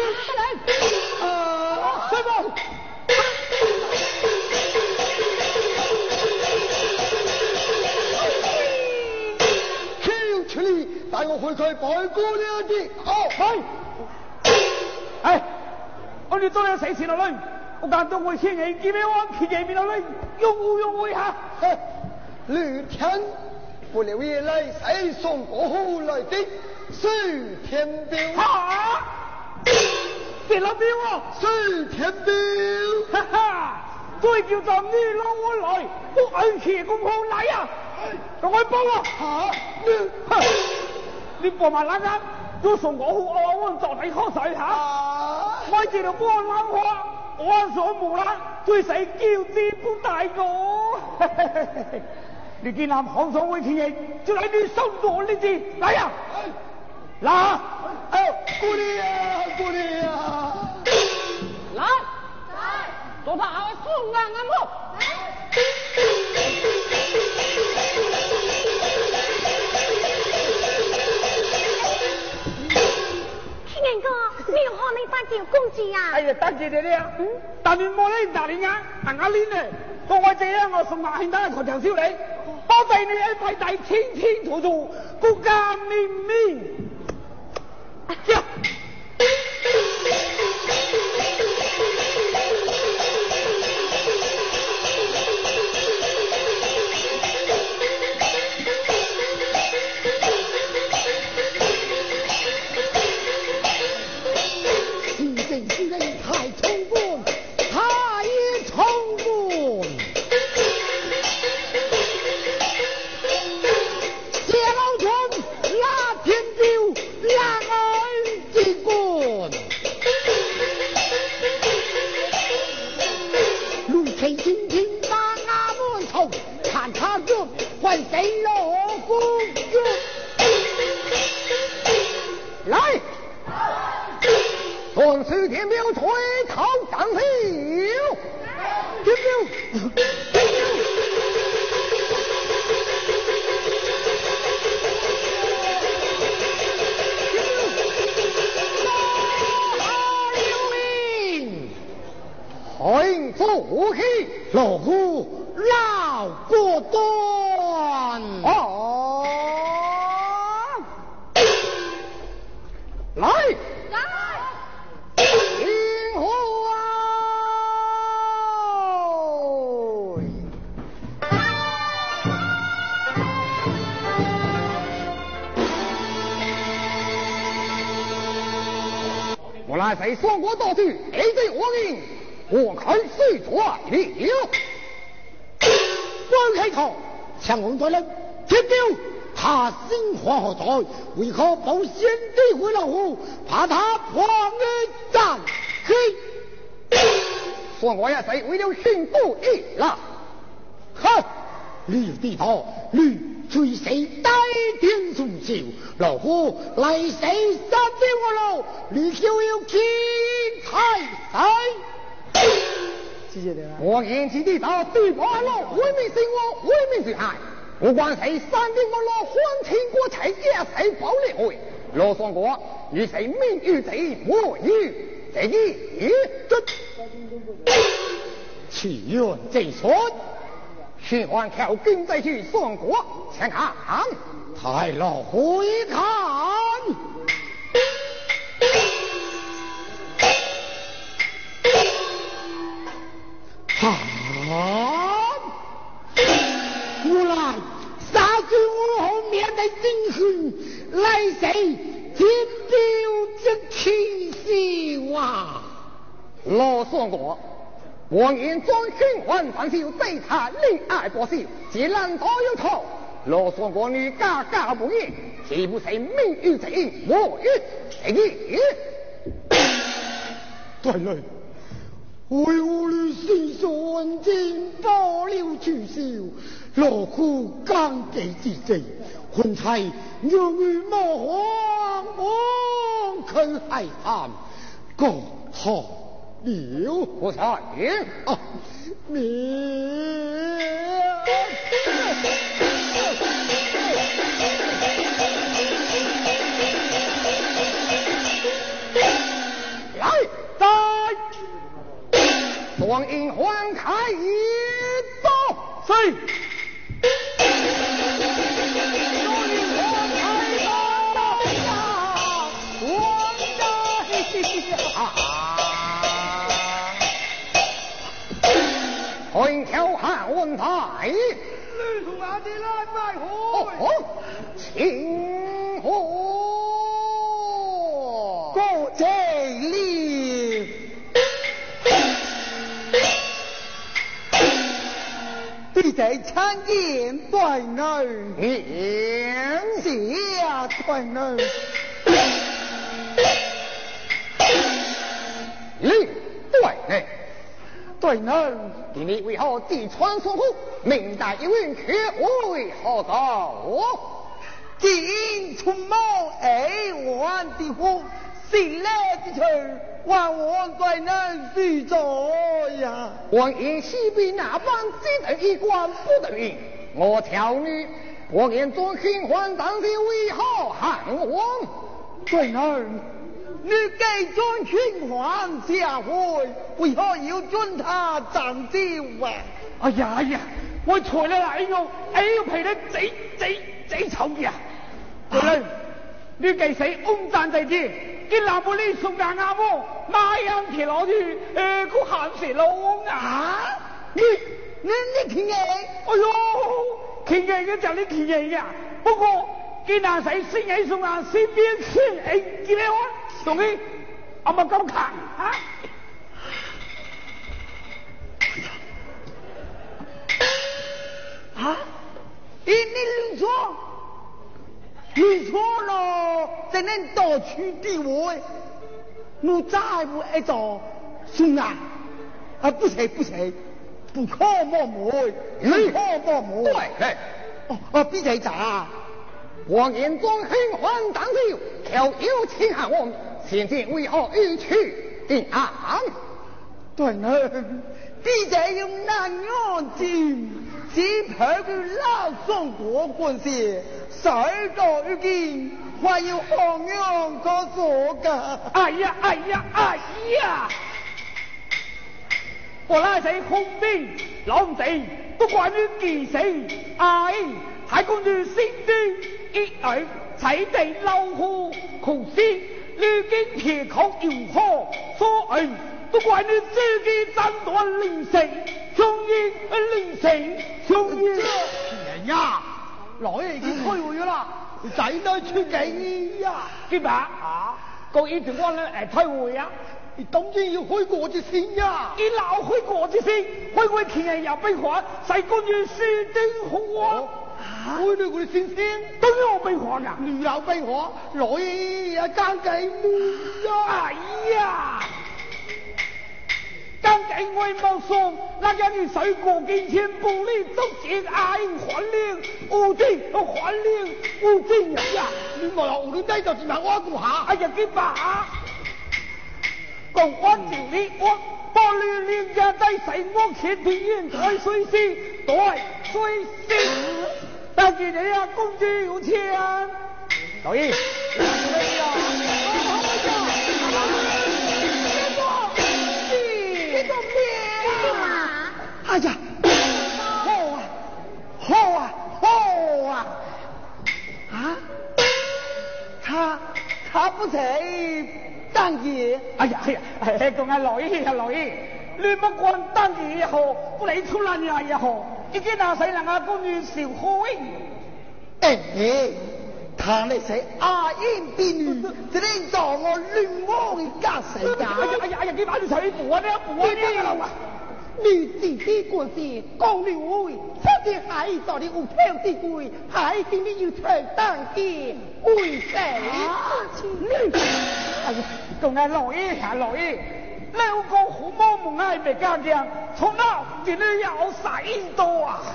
Speaker 3: 师傅。
Speaker 2: 出力带我回去拜过了啲。
Speaker 3: 好，系。哎，我哋多有死钱落去，我間中會千人見咩話，企嘢面落去，用會下。
Speaker 2: 吕天不留夜來，誰送過後來的水天標？
Speaker 3: 哈！跌落標啊！
Speaker 2: 水天標，
Speaker 3: 哈哈！再叫站呢攞我來，我安琪咁好嚟啊！同我幫啊！吓！你幫埋冷眼，都送我好我就你喝水吓！我這條波冷話，我所無啦，最使叫之不大我。你見男行所會企形，就嚟你收咗呢字，嚟啊！嗱，
Speaker 2: 姑娘啊！
Speaker 5: 來，做他好送眼眼我。
Speaker 6: 天哥，你好，你打叫公子呀？
Speaker 3: 哎呀，打住你啊！但你冇呢大年啊，硬硬鏈呢？各位姐啊，我送馬慶丹頭條燒你，包庇你喺派大清清楚楚，國家明明。呀！天彪垂头丧气，天彪。
Speaker 2: 老夫老果断。
Speaker 3: 哦，
Speaker 2: 来，迎火啊！我来谁双国道具，一对我命，我看谁做了。关开头，强龙夺人，铁雕，他心怀何在？为何保先帝回老虎，怕他破案战黑？说我也谁为了寻不义了？哼！绿地头，绿追谁带点中秀，老虎来谁杀死我喽？绿就有天太塞。我言之地道，对八路为民生我，为民除害。不管谁三定我罗欢庆国财，也谁保列会。罗双国与谁命与贼，我与这一这起源贼孙。循环条根再去宋国，先看太老回看。我来杀死我后面的精神，来谁天丢这气息哇！罗宋国。王言专循环反修，对他恋爱不休，既然都有仇，罗双国女嘎嘎不义，岂不是命与贼，我与贼？大人，为我的心酸尽保留去修，劳苦刚给之罪，昏才让于莫荒荒肯害怕，共好。刘我才啊，你来，在双银环开一走，是。欢跳汉文台，
Speaker 3: 吕从哪里来拜会？
Speaker 2: 请贺，
Speaker 3: 过这里。必在参见大人，
Speaker 2: 言
Speaker 3: 下大人。
Speaker 2: 令大人。
Speaker 3: 大人，
Speaker 2: 你为何自传所呼？明代一问却为何走？
Speaker 3: 今出谋2万的户，谁来的事，还我大人去做呀？
Speaker 2: 王爷西边那般只等一关不等应，我条女我言做循环当时为何喊我？
Speaker 3: 大人，你给准循环下回，为何要准他斩酒啊？
Speaker 5: 哎呀，我错了啦！哎呦，赔得贼臭呀！大人，你给谁翁站在这？给那不里送俺阿母，马样铁老去，个喊死龙啊！
Speaker 3: 你听哎？
Speaker 5: 哎呦，听哎个叫你听哎呀！不过给那谁生哎送俺身边吃哎，几来我送去，阿妈搞看啊！
Speaker 3: 啊！你你错了，在恁盗取地位，我再不爱做送啊！不是，不可莫昧，不可莫昧。
Speaker 2: 对，
Speaker 3: 比赛咋？
Speaker 2: 我言中循环当酒，条有情喊我，现今为何欲去定案？
Speaker 3: 大人，比赛用难案件，只派个老宋国关系，12个如今还有何样可做噶？
Speaker 5: 哎呀！我那谁红兵老贼不管你几岁，哎，还公主心中一儿才得老虎，可惜如今铁口有火，所以不管你自己斩断灵神，兄弟灵神，兄弟。
Speaker 2: 人呀，老爷已经开会了，仔女出境呀。
Speaker 5: 點解啊？個一條安咧退會啊！
Speaker 2: 你當然要開過節先呀！
Speaker 5: 你鬧開過節先，開會前日又悲話，細公主輸丁好啊！
Speaker 2: 開到佢哋先先，
Speaker 5: 當然我悲話㗎，
Speaker 2: 你有悲話，老爺也爭計悶呀！
Speaker 5: 哎呀！剛給我冇送，那叫你水過境遷不利，都結愛還靈，無盡還靈，無盡呀！
Speaker 2: 你莫話無端低就自問我一個下。
Speaker 5: 哎呀，幾把講完就你我玻璃人家在水我前平原在水西，對水西，但是你呀公主有錢，老爺，哎呀！
Speaker 2: 哎呀，好啊！啊，他不才當爺。
Speaker 5: 哎呀，講下老爺，你不管當爺也好，不理出來也好，已經拿誰人家公主小開。
Speaker 2: 哎，他那些阿英婢女，只能做我亂魔的家世家。
Speaker 5: 哎呀，幾把你隨補啊，你啊！
Speaker 1: 你自己官司公了會，出啲係做啲無條之貴，係見你要長當嘅會死。
Speaker 5: 哎呀，講下老爺，六個虎魔門係未加強，從哪見你有使多啊？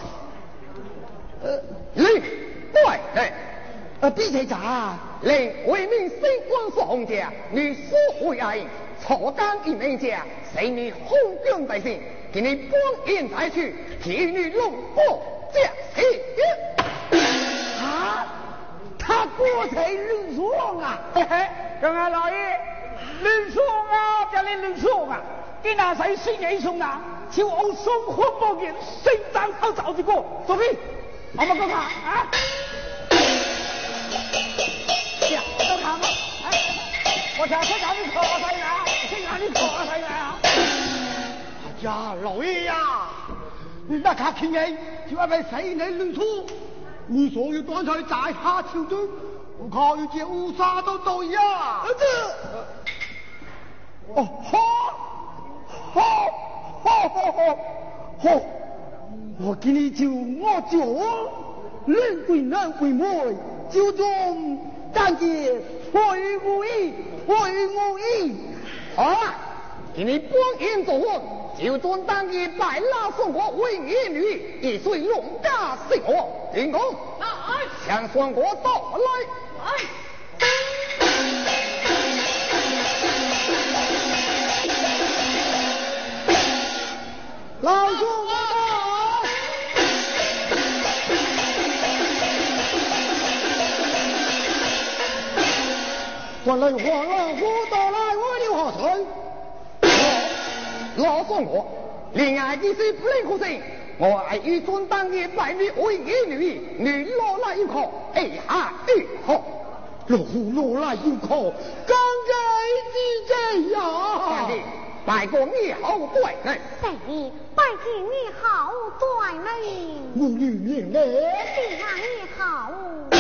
Speaker 2: 你對，比起咋？你為民新官所紅者，你所會愛錯當一名者，使你紅光在心。給你幫言再去，替你龍波這些。啊！他過才亂說啊！
Speaker 5: 嘿嘿，咁啊老爺，亂說啊，叫你亂說啊！你那誰是你送啊？就我生活冇見，誰斬後找這個？做咩？我們講下啊！呀，都看嘛！我想先讓你坐下來，先讓你坐下來啊！
Speaker 2: 呀，老爺呀，那他聽你就係咪死你亂說？你所要當在在下朝中，我靠要借烏紗都對呀！我見你就我就人歸男歸妹，就中但見會無意啊！給你幫言做我。就准当日拜拉送我为儿女，一岁龙家姓我，进宫向双国到来。老兄啊！我来我到来我刘浩存。老送我，恋爱之事不能可信。我爱一尊当日拜你为儿女，你落来一口，哎哈一口，落来一口，刚该是这样。拜过你好对嘞，
Speaker 4: 谁拜见你好对嘞？
Speaker 2: 我女人嘞，
Speaker 4: 既然你好。